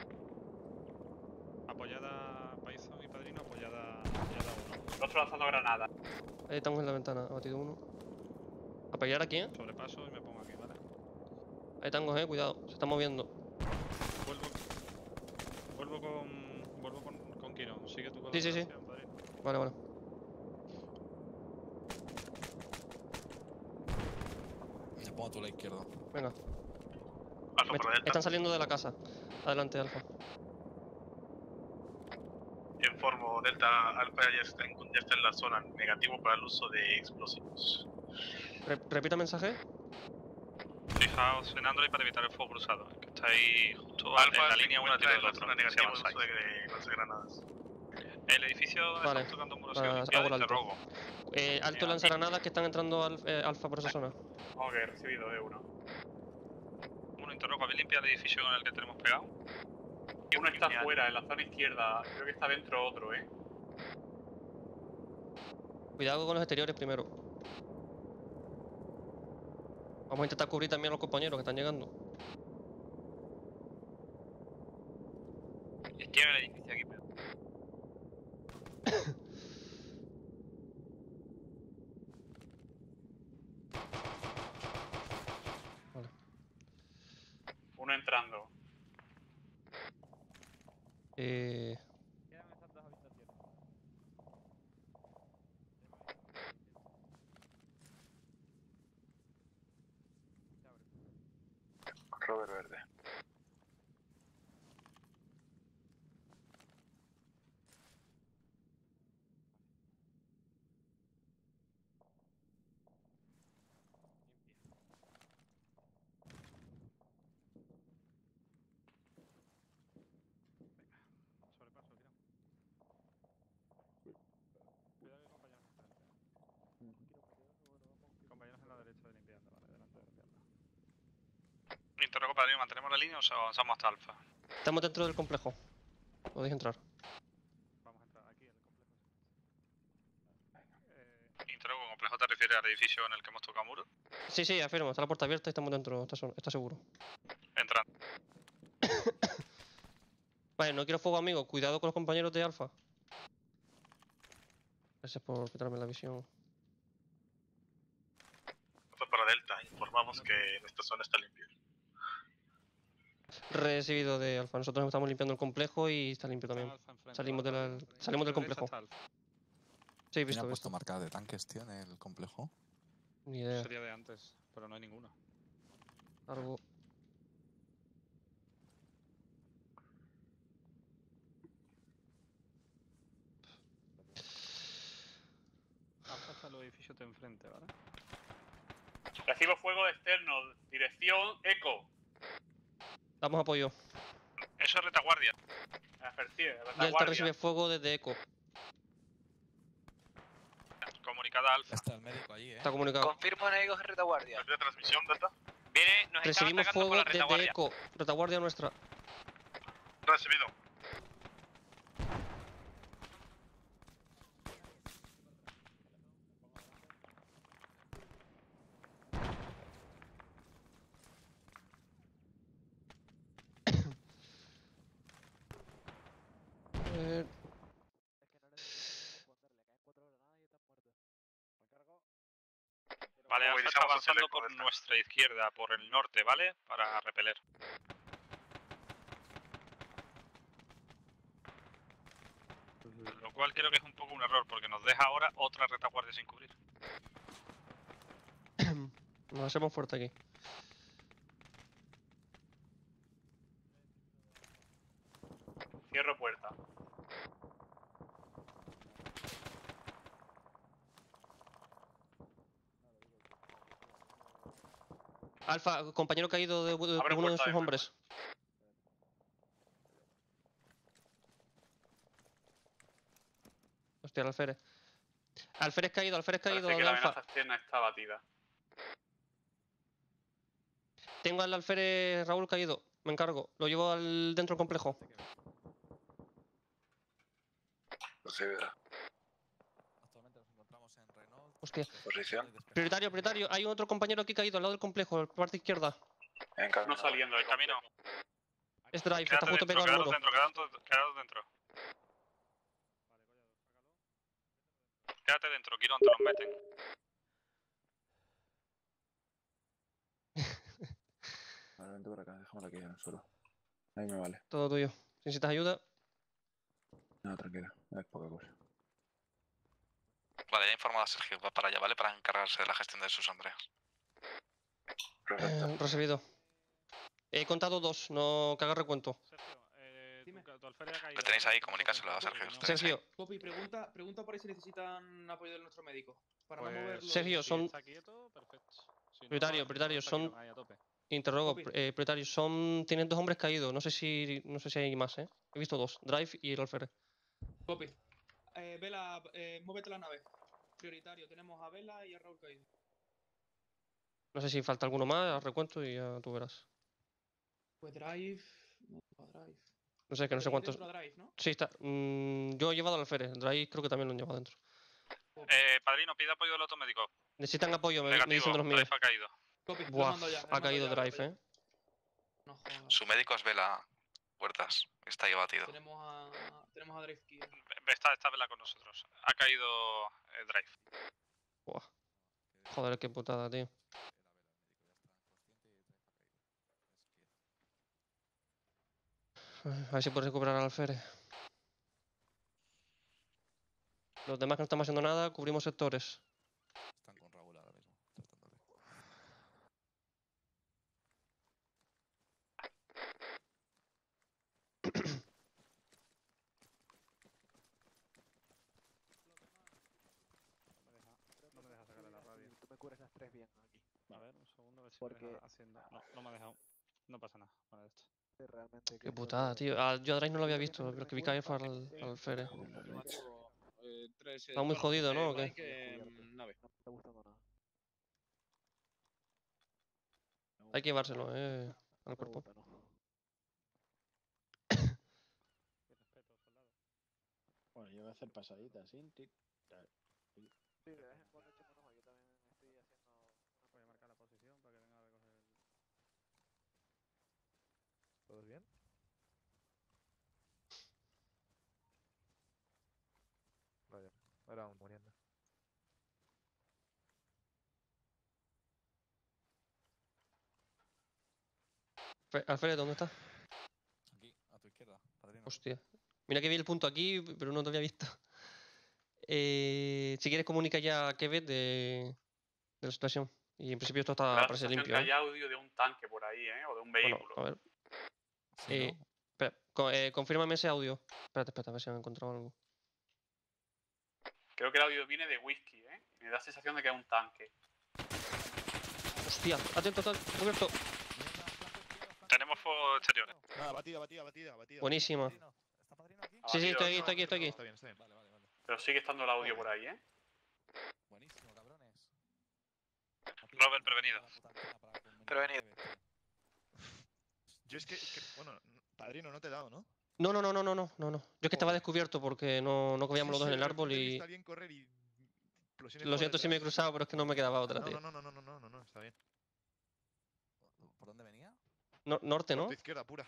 Apoyada Python y Padrino, apoyada 1. Otro lanzando granada. Ahí estamos en la ventana, ha batido uno. ¿Apoyar a quién? Sobrepaso y me pongo aquí, ¿vale? Ahí tangos, cuidado, se está moviendo. Vuelvo con Quirón. Sigue tu Sí. colaboración, Padrino. Vale. Me pongo a tu lado izquierdo. Venga. Alfa para Delta. Están saliendo de la casa. Adelante, Alfa. Informo, Delta, Alfa ya está en la zona. Negativo para el uso de explosivos. Repita mensaje. Fijaos en Android para evitar el fuego cruzado. Que está ahí justo Alfa en la línea 1 encuentra del en la otro. zona negativa el uso de lanzagranadas. El edificio donde Vale. estamos tocando muros Hago limpiado, el alto. interrogo. Alto lanzagranadas que están entrando Alfa por esa zona. Ok, recibido, uno. Uno interrogo, ¿habéis limpiado el edificio con el que tenemos pegado? Uno está afuera, en la zona izquierda. Creo que está dentro otro, Cuidado con los exteriores primero. Vamos a intentar cubrir también a los compañeros que están llegando. Tiene el edificio aquí, pero... Uno entrando. Robert verde. Sobrepaso, tiramos. Cuidado que compañeros en la derecha de limpiando, vale, delante de limpiando. Interrogo, Padrino, ¿mantenemos la línea o avanzamos hasta Alfa? Estamos dentro del complejo. Podéis entrar. Vamos a entrar aquí en el complejo. Interrogo, ¿complejo te refiere al edificio en el que hemos tocado muro? Sí, afirmo. Está la puerta abierta y estamos dentro. Está seguro. Entrando. Vale, no quiero fuego, amigo. Cuidado con los compañeros de Alfa. Gracias por quitarme la visión. Alfa para Delta, informamos que esta zona está limpia. Recibido de Alfa. Nosotros estamos limpiando el complejo y está limpio también. Salimos del complejo. Sí, ¿Tiene visto. puesto marcas de tanques, tío, en el complejo? Ni idea. Sería de antes, pero no hay ninguno. Algo. Alfa está en los edificios de enfrente, ¿vale? Recibo fuego externo, dirección Eco. Damos apoyo. Eso es retaguardia. Delta recibe fuego desde Eco. Comunicada Alfa. Está el médico allí, Está comunicado. Confirmo enemigos en retaguardia. ¿De transmisión, Delta? Viene, nos están Recibimos atacando fuego por la desde retaguardia. Eco. Retaguardia nuestra. Recibido. Vale, Alfa está avanzando por nuestra izquierda, por el norte, ¿vale? Para repeler. Lo cual creo que es un poco un error, porque nos deja ahora otra retaguardia sin cubrir. Nos hacemos fuerte aquí. Cierro puerta. Alfa, compañero caído de uno de puerta, sus hombres. Hostia, el alférez. Alférez caído, Parece de que la Alfa. amenaza externa está abatida. Tengo al alférez Raúl caído. Me encargo. Lo llevo dentro del complejo. Recibida. Actualmente nos encontramos en Renault. Hostia. Posición. Prioritario. Hay otro compañero aquí caído al lado del complejo, la parte izquierda. No saliendo del camino. Es Drive, está Quédate justo dentro, pegado al quedaros muro. dentro, quedaros dentro. Quédate dentro, Quirón, te los meten. Vale, vente por acá, déjamelo aquí en el suelo. Ahí me vale. Todo tuyo. Si necesitas ayuda. No, tranquila, es poca cosa. Vale, ya he informado a Sergio, va para allá, ¿vale? Para encargarse de la gestión de sus Andreas. Recibido. He contado 2, no que haga recuento. Le tenéis ahí, comunicárselo a Sergio. Sergio. Popi, pregunta por ahí si necesitan apoyo de nuestro médico. Para no Pues, moverlo. Sergio, son. Está quieto, perfecto. Si no, Prioritario, está son. Quirón ahí a tope. Interrogo, prioritario, son. Tienen 2 hombres caídos. No sé si hay más, He visto 2. Drive y el alférez. Popi. Vela, muévete la nave. Prioritario, tenemos a Vela y a Raúl caído. No sé si falta alguno más, al recuento y ya tú verás. Pues Drive. Drive. No sé, que no sé cuántos. Drive, ¿no? Sí, está. Yo he llevado al alférez. Drive creo que también lo han llevado dentro. Padrino, pide apoyo del otro médico. Necesitan apoyo, me Negativo, dicen de los míos. Drive ha caído. Buah, ha caído Drive, Su médico es Vela Puertas, está ahí abatido. Tenemos a Drive aquí. Está Vela con nosotros. Ha caído Drive. Buah. Joder, qué putada, tío. A ver si puedo recuperar al alférez. Los demás que no estamos haciendo nada, cubrimos sectores. Están con Raúl ahora mismo, tratándole. No me deja sacarle la radio. Tú me cubres las 3 bien aquí. A ver, un segundo, a ver si Porque- me deja haciendo. No me ha dejado. No pasa nada. Vale, esto. Realmente Qué putada, tío. Yo a Drive no lo había visto, pero que vi caer fue al alférez. Está muy jodido, ¿no? ¿O qué? Nave. No me está gustando nada. Hay que llevárselo, al cuerpo. Bueno, yo voy a hacer pasaditas, ¿sí? Sí, de vez en cuando echemos un ojo. Yo también estoy haciendo. Voy a marcar la posición para que venga a recoger el. ¿Todos bien? Vaya, ahora vamos muriendo. Alférez, ¿dónde está? Aquí, a tu izquierda, padrino. Hostia. Mira que vi el punto aquí, pero no te había visto. Si quieres comunica ya a Quebec de de la situación. Y en principio esto Me da está la parece sensación limpio. que hay audio de un tanque por ahí, o de un Bueno, vehículo. a ver. Sí, ¿no? Espera, confírmame ese audio. Espérate, a ver si han encontrado algo. Creo que el audio viene de whisky, Me da la sensación de que es un tanque. Hostia, atento, cubierto. Tenemos fuego exterior. Nada, batida. Buenísima. Sí, estoy aquí. Está bien. Pero sigue estando el audio por ahí, Buenísimo, cabrones. Robert, prevenido. Prevenido. Yo es que, bueno, padrino, no te he dado, ¿no? No. Yo es que estaba descubierto porque no cabíamos los dos en el árbol Te he y. visto a alguien correr y explosiones Lo por siento si me he detrás. cruzado, pero es que no me quedaba otra, tío. No, está bien. ¿Por dónde venía? Norte, ¿no? Por tu izquierda, pura.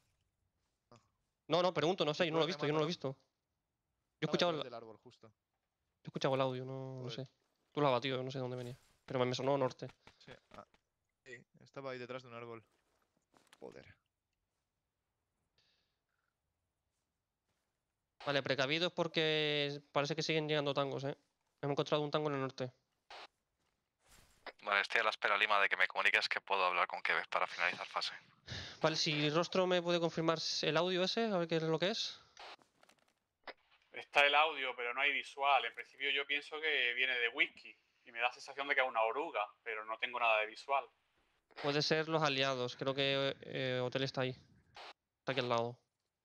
No, pregunto, no sé, yo no lo he visto, Yo he escuchado Detrás del árbol, justo. Yo he escuchado el audio, no sé. Tú lo has batido, no sé dónde venía. Pero me sonó norte. Sí, estaba ahí detrás de un árbol. Joder. Vale, precavidos porque parece que siguen llegando tangos, Hemos encontrado un tango en el norte. Vale, estoy a la espera, Lima, de que me comuniques que puedo hablar con Quebec para finalizar fase. Vale, si Rostro me puede confirmar el audio ese, a ver qué es lo que es. Está el audio, pero no hay visual. En principio yo pienso que viene de whisky. Y me da la sensación de que es una oruga, pero no tengo nada de visual. Puede ser los aliados, creo que Hotel está ahí. Está aquí al lado.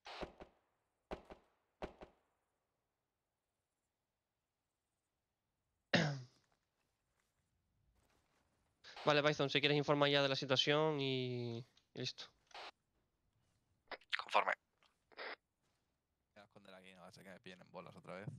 Vale, Python, si quieres informar ya de la situación y listo. Conforme. Me voy a esconder aquí, no va a ser que me pillen en bolas otra vez.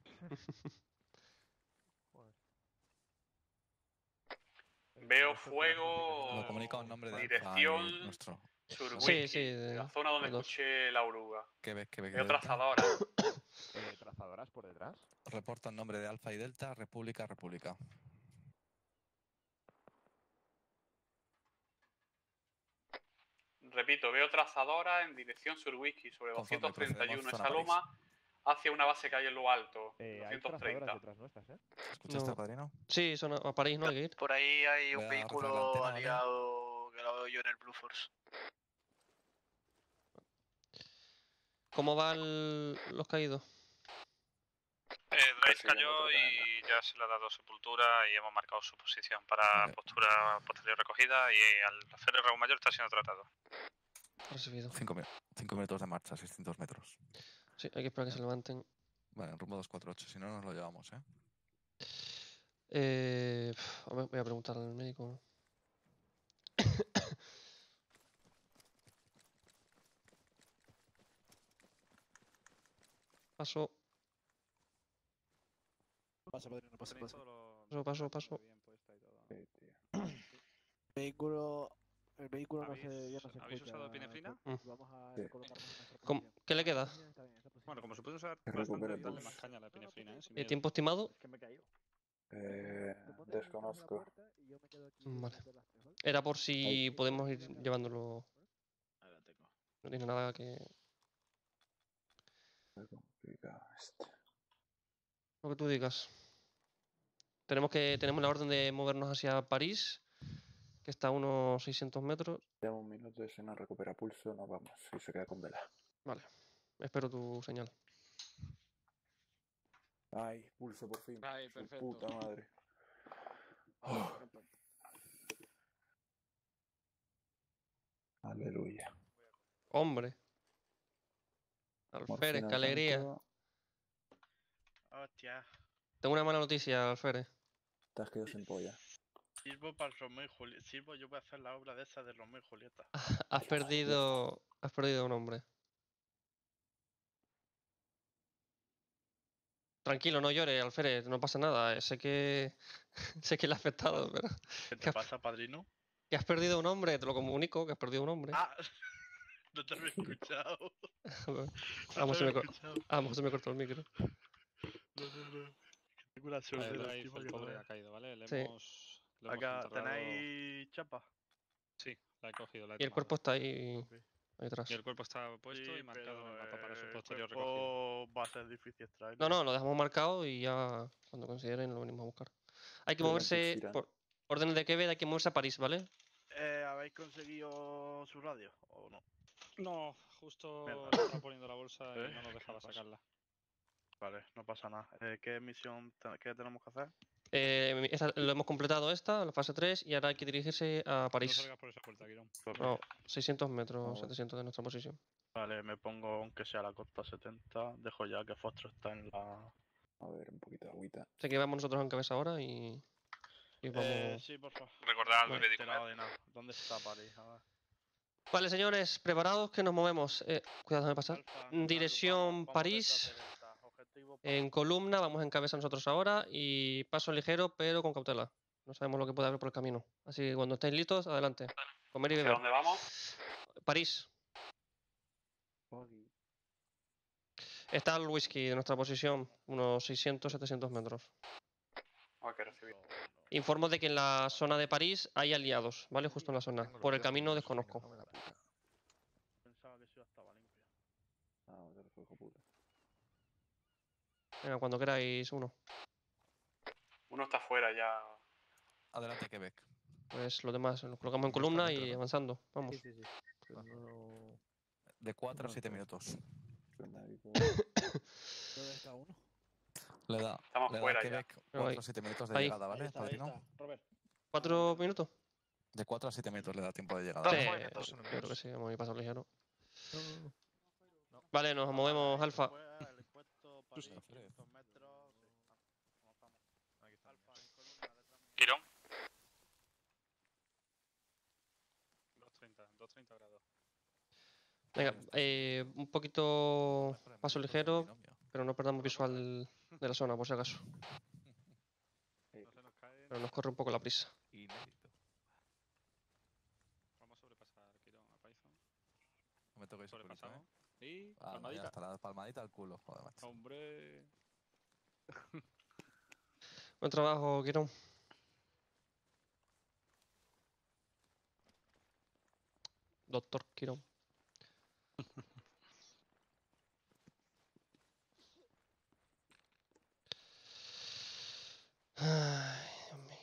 Veo fuego. Lo comunica en nombre de dirección nuestro. Surwiki, de la zona donde los dos. escuché la oruga. Quebec, Veo trazadoras. ¿Trazadoras por detrás? Reporta en nombre de Alfa y Delta, República. Repito, veo trazadoras en dirección Surwiki sobre Conforme 231 procedemos, esa zona loma hacia una base que hay en lo alto. Hay 230. trazadoras detrás nuestras, ¿Escuchaste, No. padrino? Sí, son a París, ¿no? Hay que ir. Por ahí hay Voy un a vehículo rozar la antena, ¿vale? aliado que lo veo yo en el Blue Force. ¿Cómo van los caídos? Drake cayó y ya se le ha dado sepultura y hemos marcado su posición para postura posterior recogida y al hacer el rango mayor está siendo tratado. Recibido. 5 minutos de marcha, 600 metros. Sí, hay que esperar que se levanten. Vale, en rumbo 248, si no nos lo llevamos, A ver, voy a preguntar al médico. Paso. Pasa, padrino, pasa. Paso. El vehículo no se, ya no se ¿Habéis escucha. usado epinefrina? Vamos a Sí. colocarnos en nuestra ¿Cómo? posición. ¿Qué le queda? Bueno, como se puede usar Que bastante, recupere darle pulso. más caña a la epinefrina, sin miedo. ¿Tiempo estimado? Es que me he caído. Desconozco. Vale. Era por si podemos ir llevándolo. Ahí la tengo. No tiene nada que. Qué complicado esto. Lo que tú digas. Tenemos la orden de movernos hacia París, que está a unos 600 metros. Lleva un minuto y si no recupera pulso, nos vamos. Y se queda con vela. Vale. Espero tu señal. Ay, pulso por fin. Ay, Su perfecto. puta madre. Oh. Aleluya. Hombre. Alférez, qué alegría. Hostia. Tengo una mala noticia, Alférez. Te has quedado sin polla. Sirvo para Romeo y Julieta. Sirvo yo voy a hacer la obra de esa de Romeo y Julieta. Has perdido un hombre. Tranquilo, no llores, Alférez, no pasa nada. Sé que le ha afectado, pero. ¿Qué te pasa, padrino? Que has perdido un hombre, te lo comunico, que has perdido un hombre. Ah, no te lo he escuchado. Vamos, se me cortó el micro. No. Tengo una suerte. El pobre ha caído, ¿vale? Le Sí. hemos Acá, enterrado- ¿tenéis chapa? Sí, la he cogido. La he Y el tomado. cuerpo está ahí atrás. Y el cuerpo está puesto Sí, y marcado en el pero, mapa para su el posterior cuerpo recogida. va a ser difícil extraerlo. No, lo dejamos marcado y ya cuando consideren lo venimos a buscar. Hay que Pero moverse mentira. por. Órdenes de Quebec, hay que moverse a París, ¿vale? ¿Habéis conseguido su radio o no? No, justo Mierda. le estaba poniendo la bolsa y ¿Eh? no nos dejaba sacarla. Vale, no pasa nada. ¿Qué misión qué tenemos que hacer? Lo hemos completado la fase 3, y ahora hay que dirigirse a No París. salgas por esa puerta, Quirón. No, 600 metros, 700 de nuestra posición. Vale, me pongo aunque sea la costa 70. Dejo ya que Fostro está en la... A ver, un poquito de agüita. Así que vamos nosotros en cabeza ahora y vamos... sí, por favor. Recordad al Vale. bebé de Enterado comer. de nada. ¿Dónde está París? A ver. Vale, señores, preparados que nos movemos. Cuidado, déjame pasar. Dirección París. En columna, vamos en cabeza nosotros ahora y paso ligero, pero con cautela. No sabemos lo que puede haber por el camino. Así que cuando estéis listos, adelante. Comer y ¿Hacia beber. dónde vamos? París. Está el whisky de nuestra posición, unos 600-700 metros. Ok, recibí. Informo de que en la zona de París hay aliados, ¿vale? Justo en la zona. Por el camino desconozco. Pensaba que Ciudad estaba limpia. Ah, te lo fue, hijo puta. Venga, cuando queráis uno. Uno está fuera ya. Adelante, Quebec. Pues los demás los colocamos en columna y avanzando. Vamos. Sí. De 4 a 7 minutos. ¿Dónde está uno? Le da. Estamos le da fuera a ya. Quebec Ahí. 4 a 7 minutos de Ahí. llegada, ¿vale? Ahí está, Padrino? Robert. 4 minutos. De 4 a 7 minutos le da tiempo de llegada. Sí, ¿vale? yo creo que sí, vamos a ir paso ligero. Vale, nos movemos, Alfa. El encuentro París, 500 metros. Sí. Avanzamos. Alfa en columna detrás. Quirón. 230 grados. Venga, un poquito paso ligero, pero no perdamos visual de la zona, por si acaso. No se nos cae. Pero nos corre un poco la prisa. Inédito. Vamos a sobrepasar, Quirón, a Python. No me toquéis el culito, Sobrepasamos. ¿eh? Y Ah, no, ya palmadita. está la palmadita al culo, joder, macho. Hombre. Buen trabajo, Quirón. Doctor Quirón. Ay, Dios mío.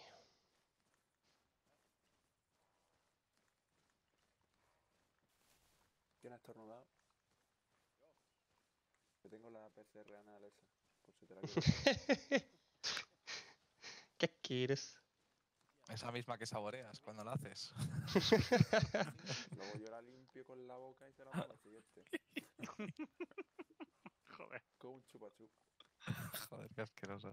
¿Quién ha estornudado? Yo tengo la PCR anal esa, por si te la quieres. ¿Qué quieres? Esa misma que saboreas cuando la haces. Luego yo la limpio con la boca y se la pongo al siguiente. Joder. Con un chupa chupa. Joder, qué asqueroso.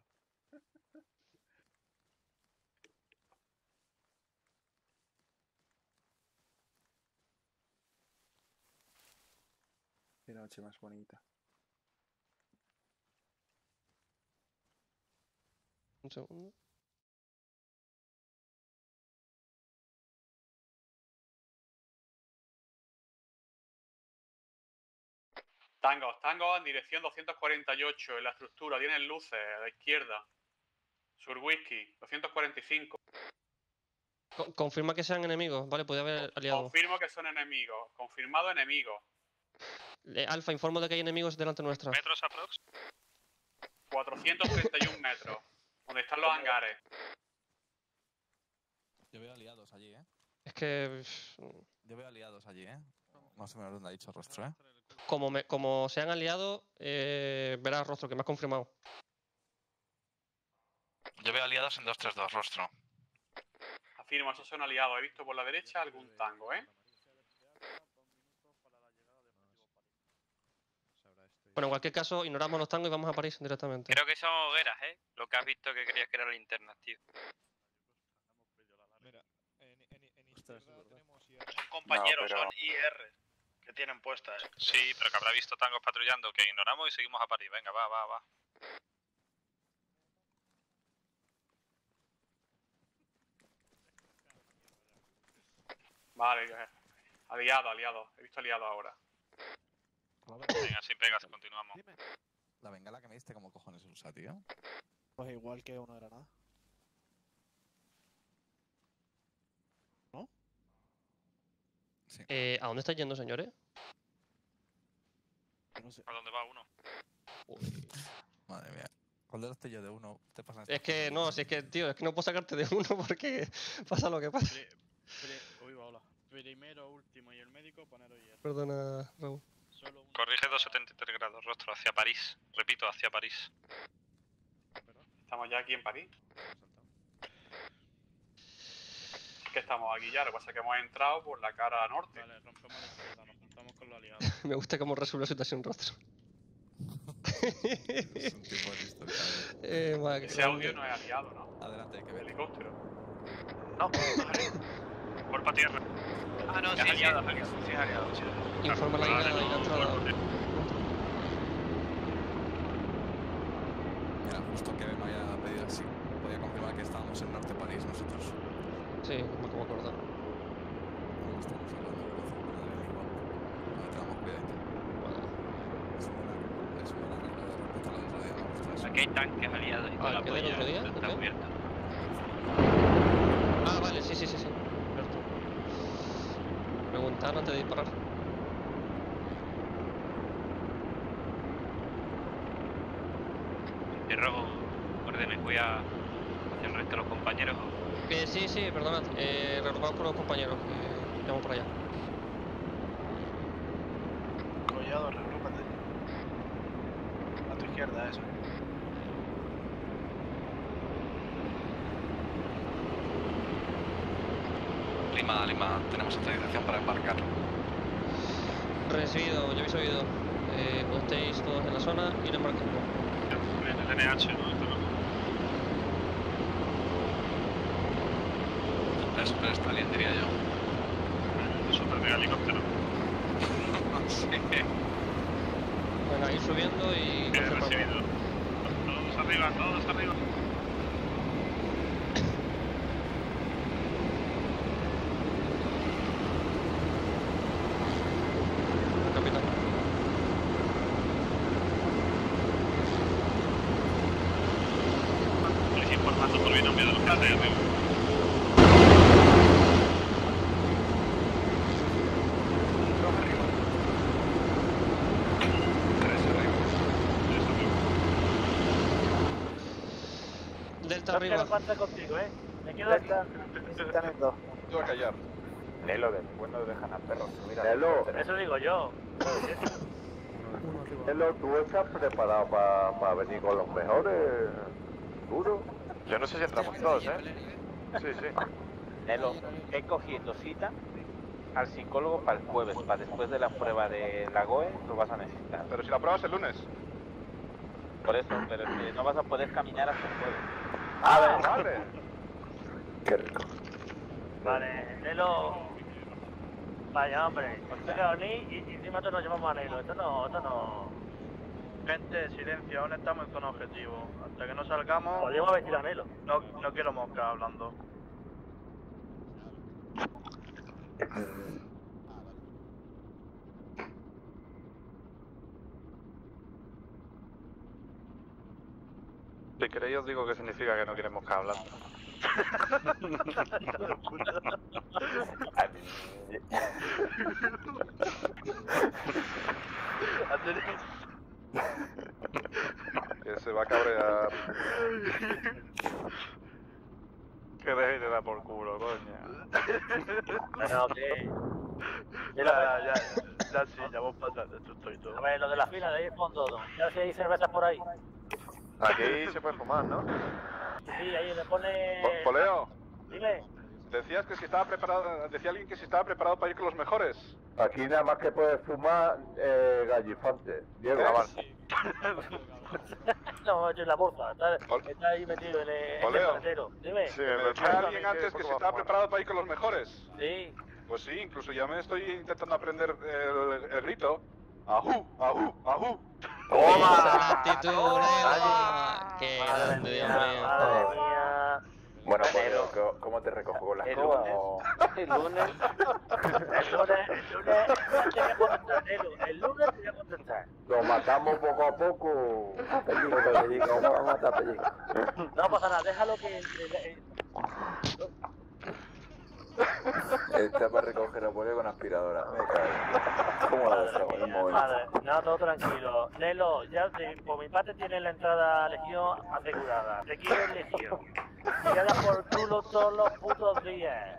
Qué noche más bonita. Un segundo. Tango en dirección 248 en la estructura, tienen luces a la izquierda. Sur Whisky, 245. Confirma que sean enemigos, ¿vale? Puede haber aliados. Confirmo que son enemigos. Confirmado enemigos. Alfa, informo de que hay enemigos delante nuestra. ¿Metros aprox? 431 metros. Donde están los hangares. Yo veo aliados allí, ¿eh? Es que... Yo veo aliados allí, ¿eh? Más o menos donde ha dicho Rostro, ¿eh? Como sean aliados, verás Rostro, que me has confirmado. Yo veo aliados en 232, Rostro. Afirmo, esos son aliados. He visto por la derecha algún tango, ¿eh? Bueno, en cualquier caso, ignoramos los tangos y vamos a París directamente. Creo que son hogueras, ¿eh? Lo que has visto que creías que eran linternas, tío. Mira, en izquierda tenemos Son compañeros, No, pero- son IR que tienen puestas. Sí, pero que habrá visto tangos patrullando, que ignoramos y seguimos a París. Venga, va. Vale, aliado. He visto aliado ahora. Venga, sin pegas, continuamos. La bengala que me diste, ¿cómo cojones se usa, tío? Pues igual que una granada. ¿No? Sí. ¿A dónde estáis yendo, señores? No sé. ¿A dónde va uno? Madre mía. ¿Cuál de los tellos de uno te pasa? Es que no, si es que, tío, es que no puedo sacarte de uno porque pasa lo que pasa. Hola. Primero, último y el médico, poneros hierro. Perdona, Raúl. Corrige 273 grados, rostro, hacia París. Repito, hacia París. Estamos ya aquí en París. Que estamos aquí ya, lo que pasa es que hemos entrado por la cara norte. Vale, rompemos la izquierda, nos juntamos con los aliados. Me gusta cómo resuelve la situación rostro. Es un tipo listo, cabrón. Ese audio no es aliado, ¿no? Adelante, hay que ver. Helicóptero. No, Cuerpo a tierra. Ah, no, sí, Es aliado, sí, sí, es aliado, sí. Informa la llegada y la entrada. Mira, justo que me haya pedido así, podía confirmar que estábamos en Norte París nosotros. Sí, me acabo de acordar. No estamos hablando de velocidad, igual. No tenemos cuidadito. Es una regla de respeto a la otro día, ostras. Aquí hay tanques aliados y con la ¿qué del otro día? polla está ¿Qué? cubierta. Ah, vale, sí. Cierto. Preguntar antes de disparar. Te robo, ordene, voy a hacia el resto de los compañeros. Sí, perdonad. Regrupamos con los compañeros. Vamos por allá. Collado, regrúpate. A tu izquierda, eso. Lima, tenemos autorización para embarcar. Recibido, ya habéis oído. Cuando estéis todos en la zona, ir embarcando. En el NH, ¿no? Pero está bien, diría yo. Nosotros de helicóptero. Sí. Venga, ir subiendo y... Recibido. Todos arriba, todos arriba. Capitán. Estoy informando por binomio de los planes, amigo. Delta arriba. No quiero contigo, me quedo aquí. Necesitamiento. Tú a callar. Nelo, de muy bueno dejan a perros. Mira, Nelo. Eso digo yo. Nelo, ¿tú estás preparado para venir con los mejores? ¿Duro? Yo no sé si entramos todos, ¿eh? Sí. Nelo, he cogido cita al psicólogo para el jueves, para después de la prueba de la GOE, lo vas a necesitar. Pero si la prueba es el lunes. Por eso, pero es que no vas a poder caminar hasta el jueves. Vale. Qué rico. Vale, Nelo. Vaya, hombre. Y encima todos nos llevamos a Nelo. Esto no. Gente, silencio, aún estamos en zona objetivo. Hasta que no salgamos... Podríamos vestir a Nelo. No quiero mosca hablando. Si queréis os digo que significa que no queremos que hablando. Que se va a cabrear. Que dejéis de dar por culo, coño. Bueno, ¿qué? Ya sí, ya vamos pasando, esto estoy todo. A ver, lo de la fila de ahí es fondo. Ya si hay cervezas por ahí. Aquí se puede fumar, ¿no? Sí, ahí le pone... Poleo, Dime. decías que si estaba preparado, decía alguien que si estaba preparado para ir con los mejores. Aquí nada más que puedes fumar gallifante. Diego. No, yo en la bolsa. Está ahí metido en el maletero. Dime. Sí, me decía alguien antes que si estaba preparado para ir con los mejores. Sí. Pues sí, incluso ya me estoy intentando aprender el grito. ¡Ajú! ¡Ajú! ¡Ajú! ¡Toma! ¡Esa actitud, Nelo! ¡Qué grande, Dios mío! Madre mía. Bueno, pues, ¿cómo te recojo? ¿Con la escoba o...? El lunes te voy a contestar, Nelo. El lunes te voy a contestar. Lo matamos poco a poco. Pellico, vamos a matar a Pellico. No pasa nada, déjalo que... Está para recoger apoyo con aspiradora. Me cago. ¿Cómo la dejamos en un momento? Vale, nada, todo tranquilo. Lelo, ya por mi parte tienes la entrada a Legión asegurada. Te quiero en Legión. Queda por culo todos los putos días.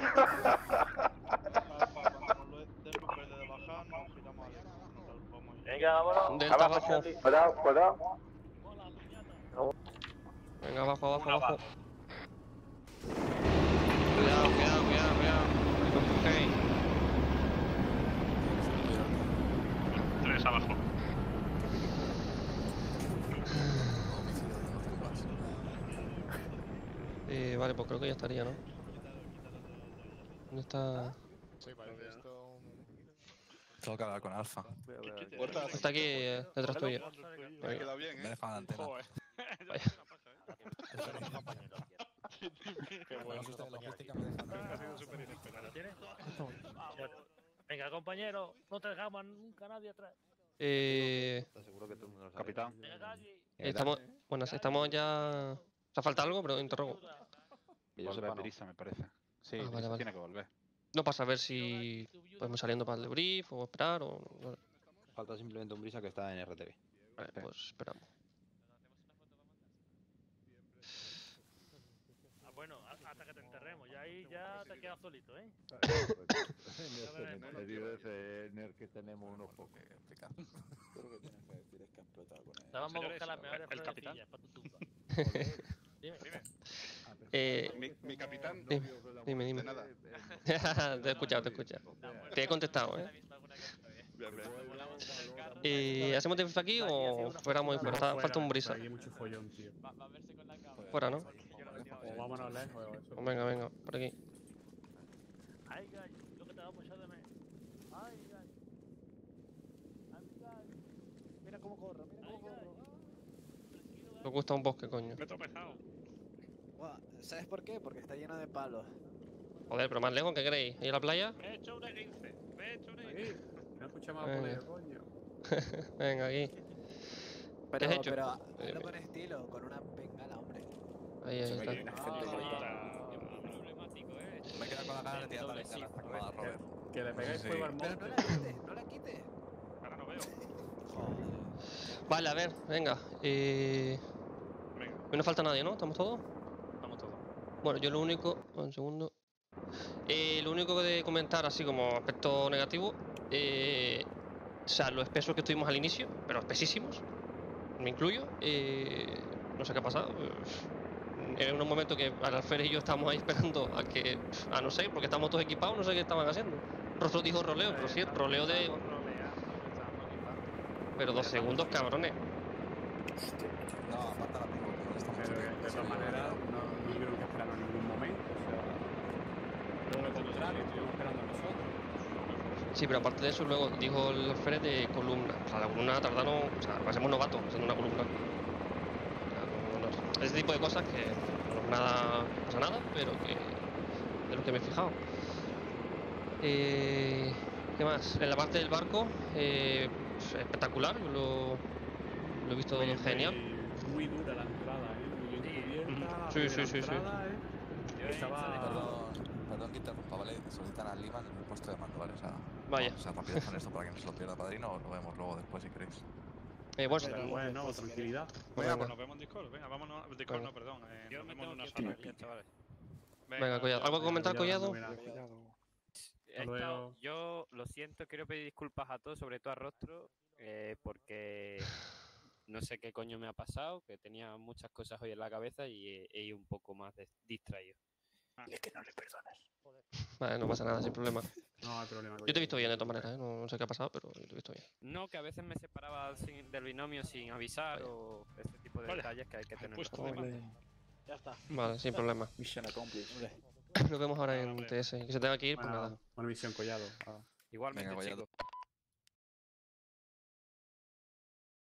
Venga, vámonos. Delta abajo. Cuidado. Venga, abajo. Cuidado. Ok. 3 abajo. Vale, pues creo que ya estaría, ¿no? ¿Dónde está? Sí, parece esto Tengo que hablar con Alfa. Está aquí, detrás tuyo. Me queda bien, Me he dejado la antena. Vaya. Qué bueno. Ha sido súper inesperado. Venga, compañero, no te dejamos nunca nadie atrás. Seguro que todo el mundo lo sabe. Capitán. Estamos ya... ¿Te falta algo? Pero interrogo. Volver Brisa, me parece. Sí, Brisa tiene que volver. No pasa a ver si podemos saliendo para el debrief o esperar o... Vale. Falta simplemente un Brisa que está en RTV. Vale, pues esperamos. Bueno, hasta que te enterremos, ya ahí ya te quedas solito, ¿eh? En el cementerio ese en el que tenemos unos pocos. Creo que tienes que decir es que ha explotado con él. Te vamos a buscar las mejores florecillas para tu tumba. Dime. Mi capitán no Dime. vio la Dime. muerte, nada. Te he escuchado. Te he contestado, ¿eh? ¿Hacemos debrief aquí o esperamos y fuera? Falta un Brisa. Hay mucho follón, tío. Fuera, ¿no? O vámonos lejos. Pues venga, por aquí. Ay, gay, lo que te vamos a echar de menos. Ay, gay. Mira cómo corro. Me gusta un bosque, coño. Me he tropezado. ¿Sabes por qué? Porque está lleno de palos. Joder, pero más lejos, ¿qué queréis? ¿Ir a la playa? Me he hecho una 15. No escucha más poleo, coño. Venga, aquí. Pero, ¿Qué has hecho? pero hazlo con estilo, con una bengala, hombre. Ahí está. Me queda con la gana de tirar la bengala hasta que me haga Robert. Que le pegáis fuego al monte. No la quites. Ahora no veo. Vale, a ver, venga. No falta nadie, ¿no? ¿Estamos todos? Estamos todos. Bueno, yo lo único... Un segundo. Lo único de comentar, así como aspecto negativo, o sea, lo espesos que estuvimos al inicio, pero espesísimos, me incluyo, no sé qué ha pasado. En unos momentos que Alfred y yo estábamos ahí esperando a no sé, porque estamos todos equipados, no sé qué estaban haciendo. Rostro dijo roleo, pero sí, roleo de... Pero 2 segundos, cabrones. No, aparte la tengo, como estamos Pero de todas maneras, no tuvieron que esperar en ningún momento. O sea, todo lo contrario, estuvimos esperando nosotros. Sí, pero aparte de eso, luego dijo el Alfred de columna. O sea, la columna tardaron... O sea, parecemos novatos haciendo una columna. Ese tipo de cosas que no pasa nada, pero que de lo que me he fijado. ¿Qué más? En la parte del barco, espectacular, lo he visto genial. Muy dura la entrada, muy bien cubierta. Sí. Perdón que interrumpa, ¿vale? Solicitan a Lima en el puesto de mando, ¿vale? O sea, vaya. O sea, rapidez con esto para que no se lo pierda Padrino, lo vemos luego después si queréis. Bueno, tranquilidad. Venga, pues nos vemos en Discord. Venga, vámonos. Discord no, perdón. Nos vemos en una zona. chavales. Venga, Collado. ¿Algo que comentar, Collado? Yo lo siento, quiero pedir disculpas a todos, sobre todo a Rostro, porque no sé qué coño me ha pasado, que tenía muchas cosas hoy en la cabeza y he ido un poco más distraído. Es que no le perdones. Vale, no pasa nada, sin problema. No hay problema. Yo te he visto bien de todas maneras, ¿eh? No sé qué ha pasado, pero yo te he visto bien. No, que a veces me separaba del binomio sin avisar o ese tipo de detalles que hay que tener. Ya está. Vale, sin problema. Mission accomplished. Nos vemos ahora en TS. Que se tenga que ir, pues nada. Buena misión, Collado. Igualmente, Venga, chicos.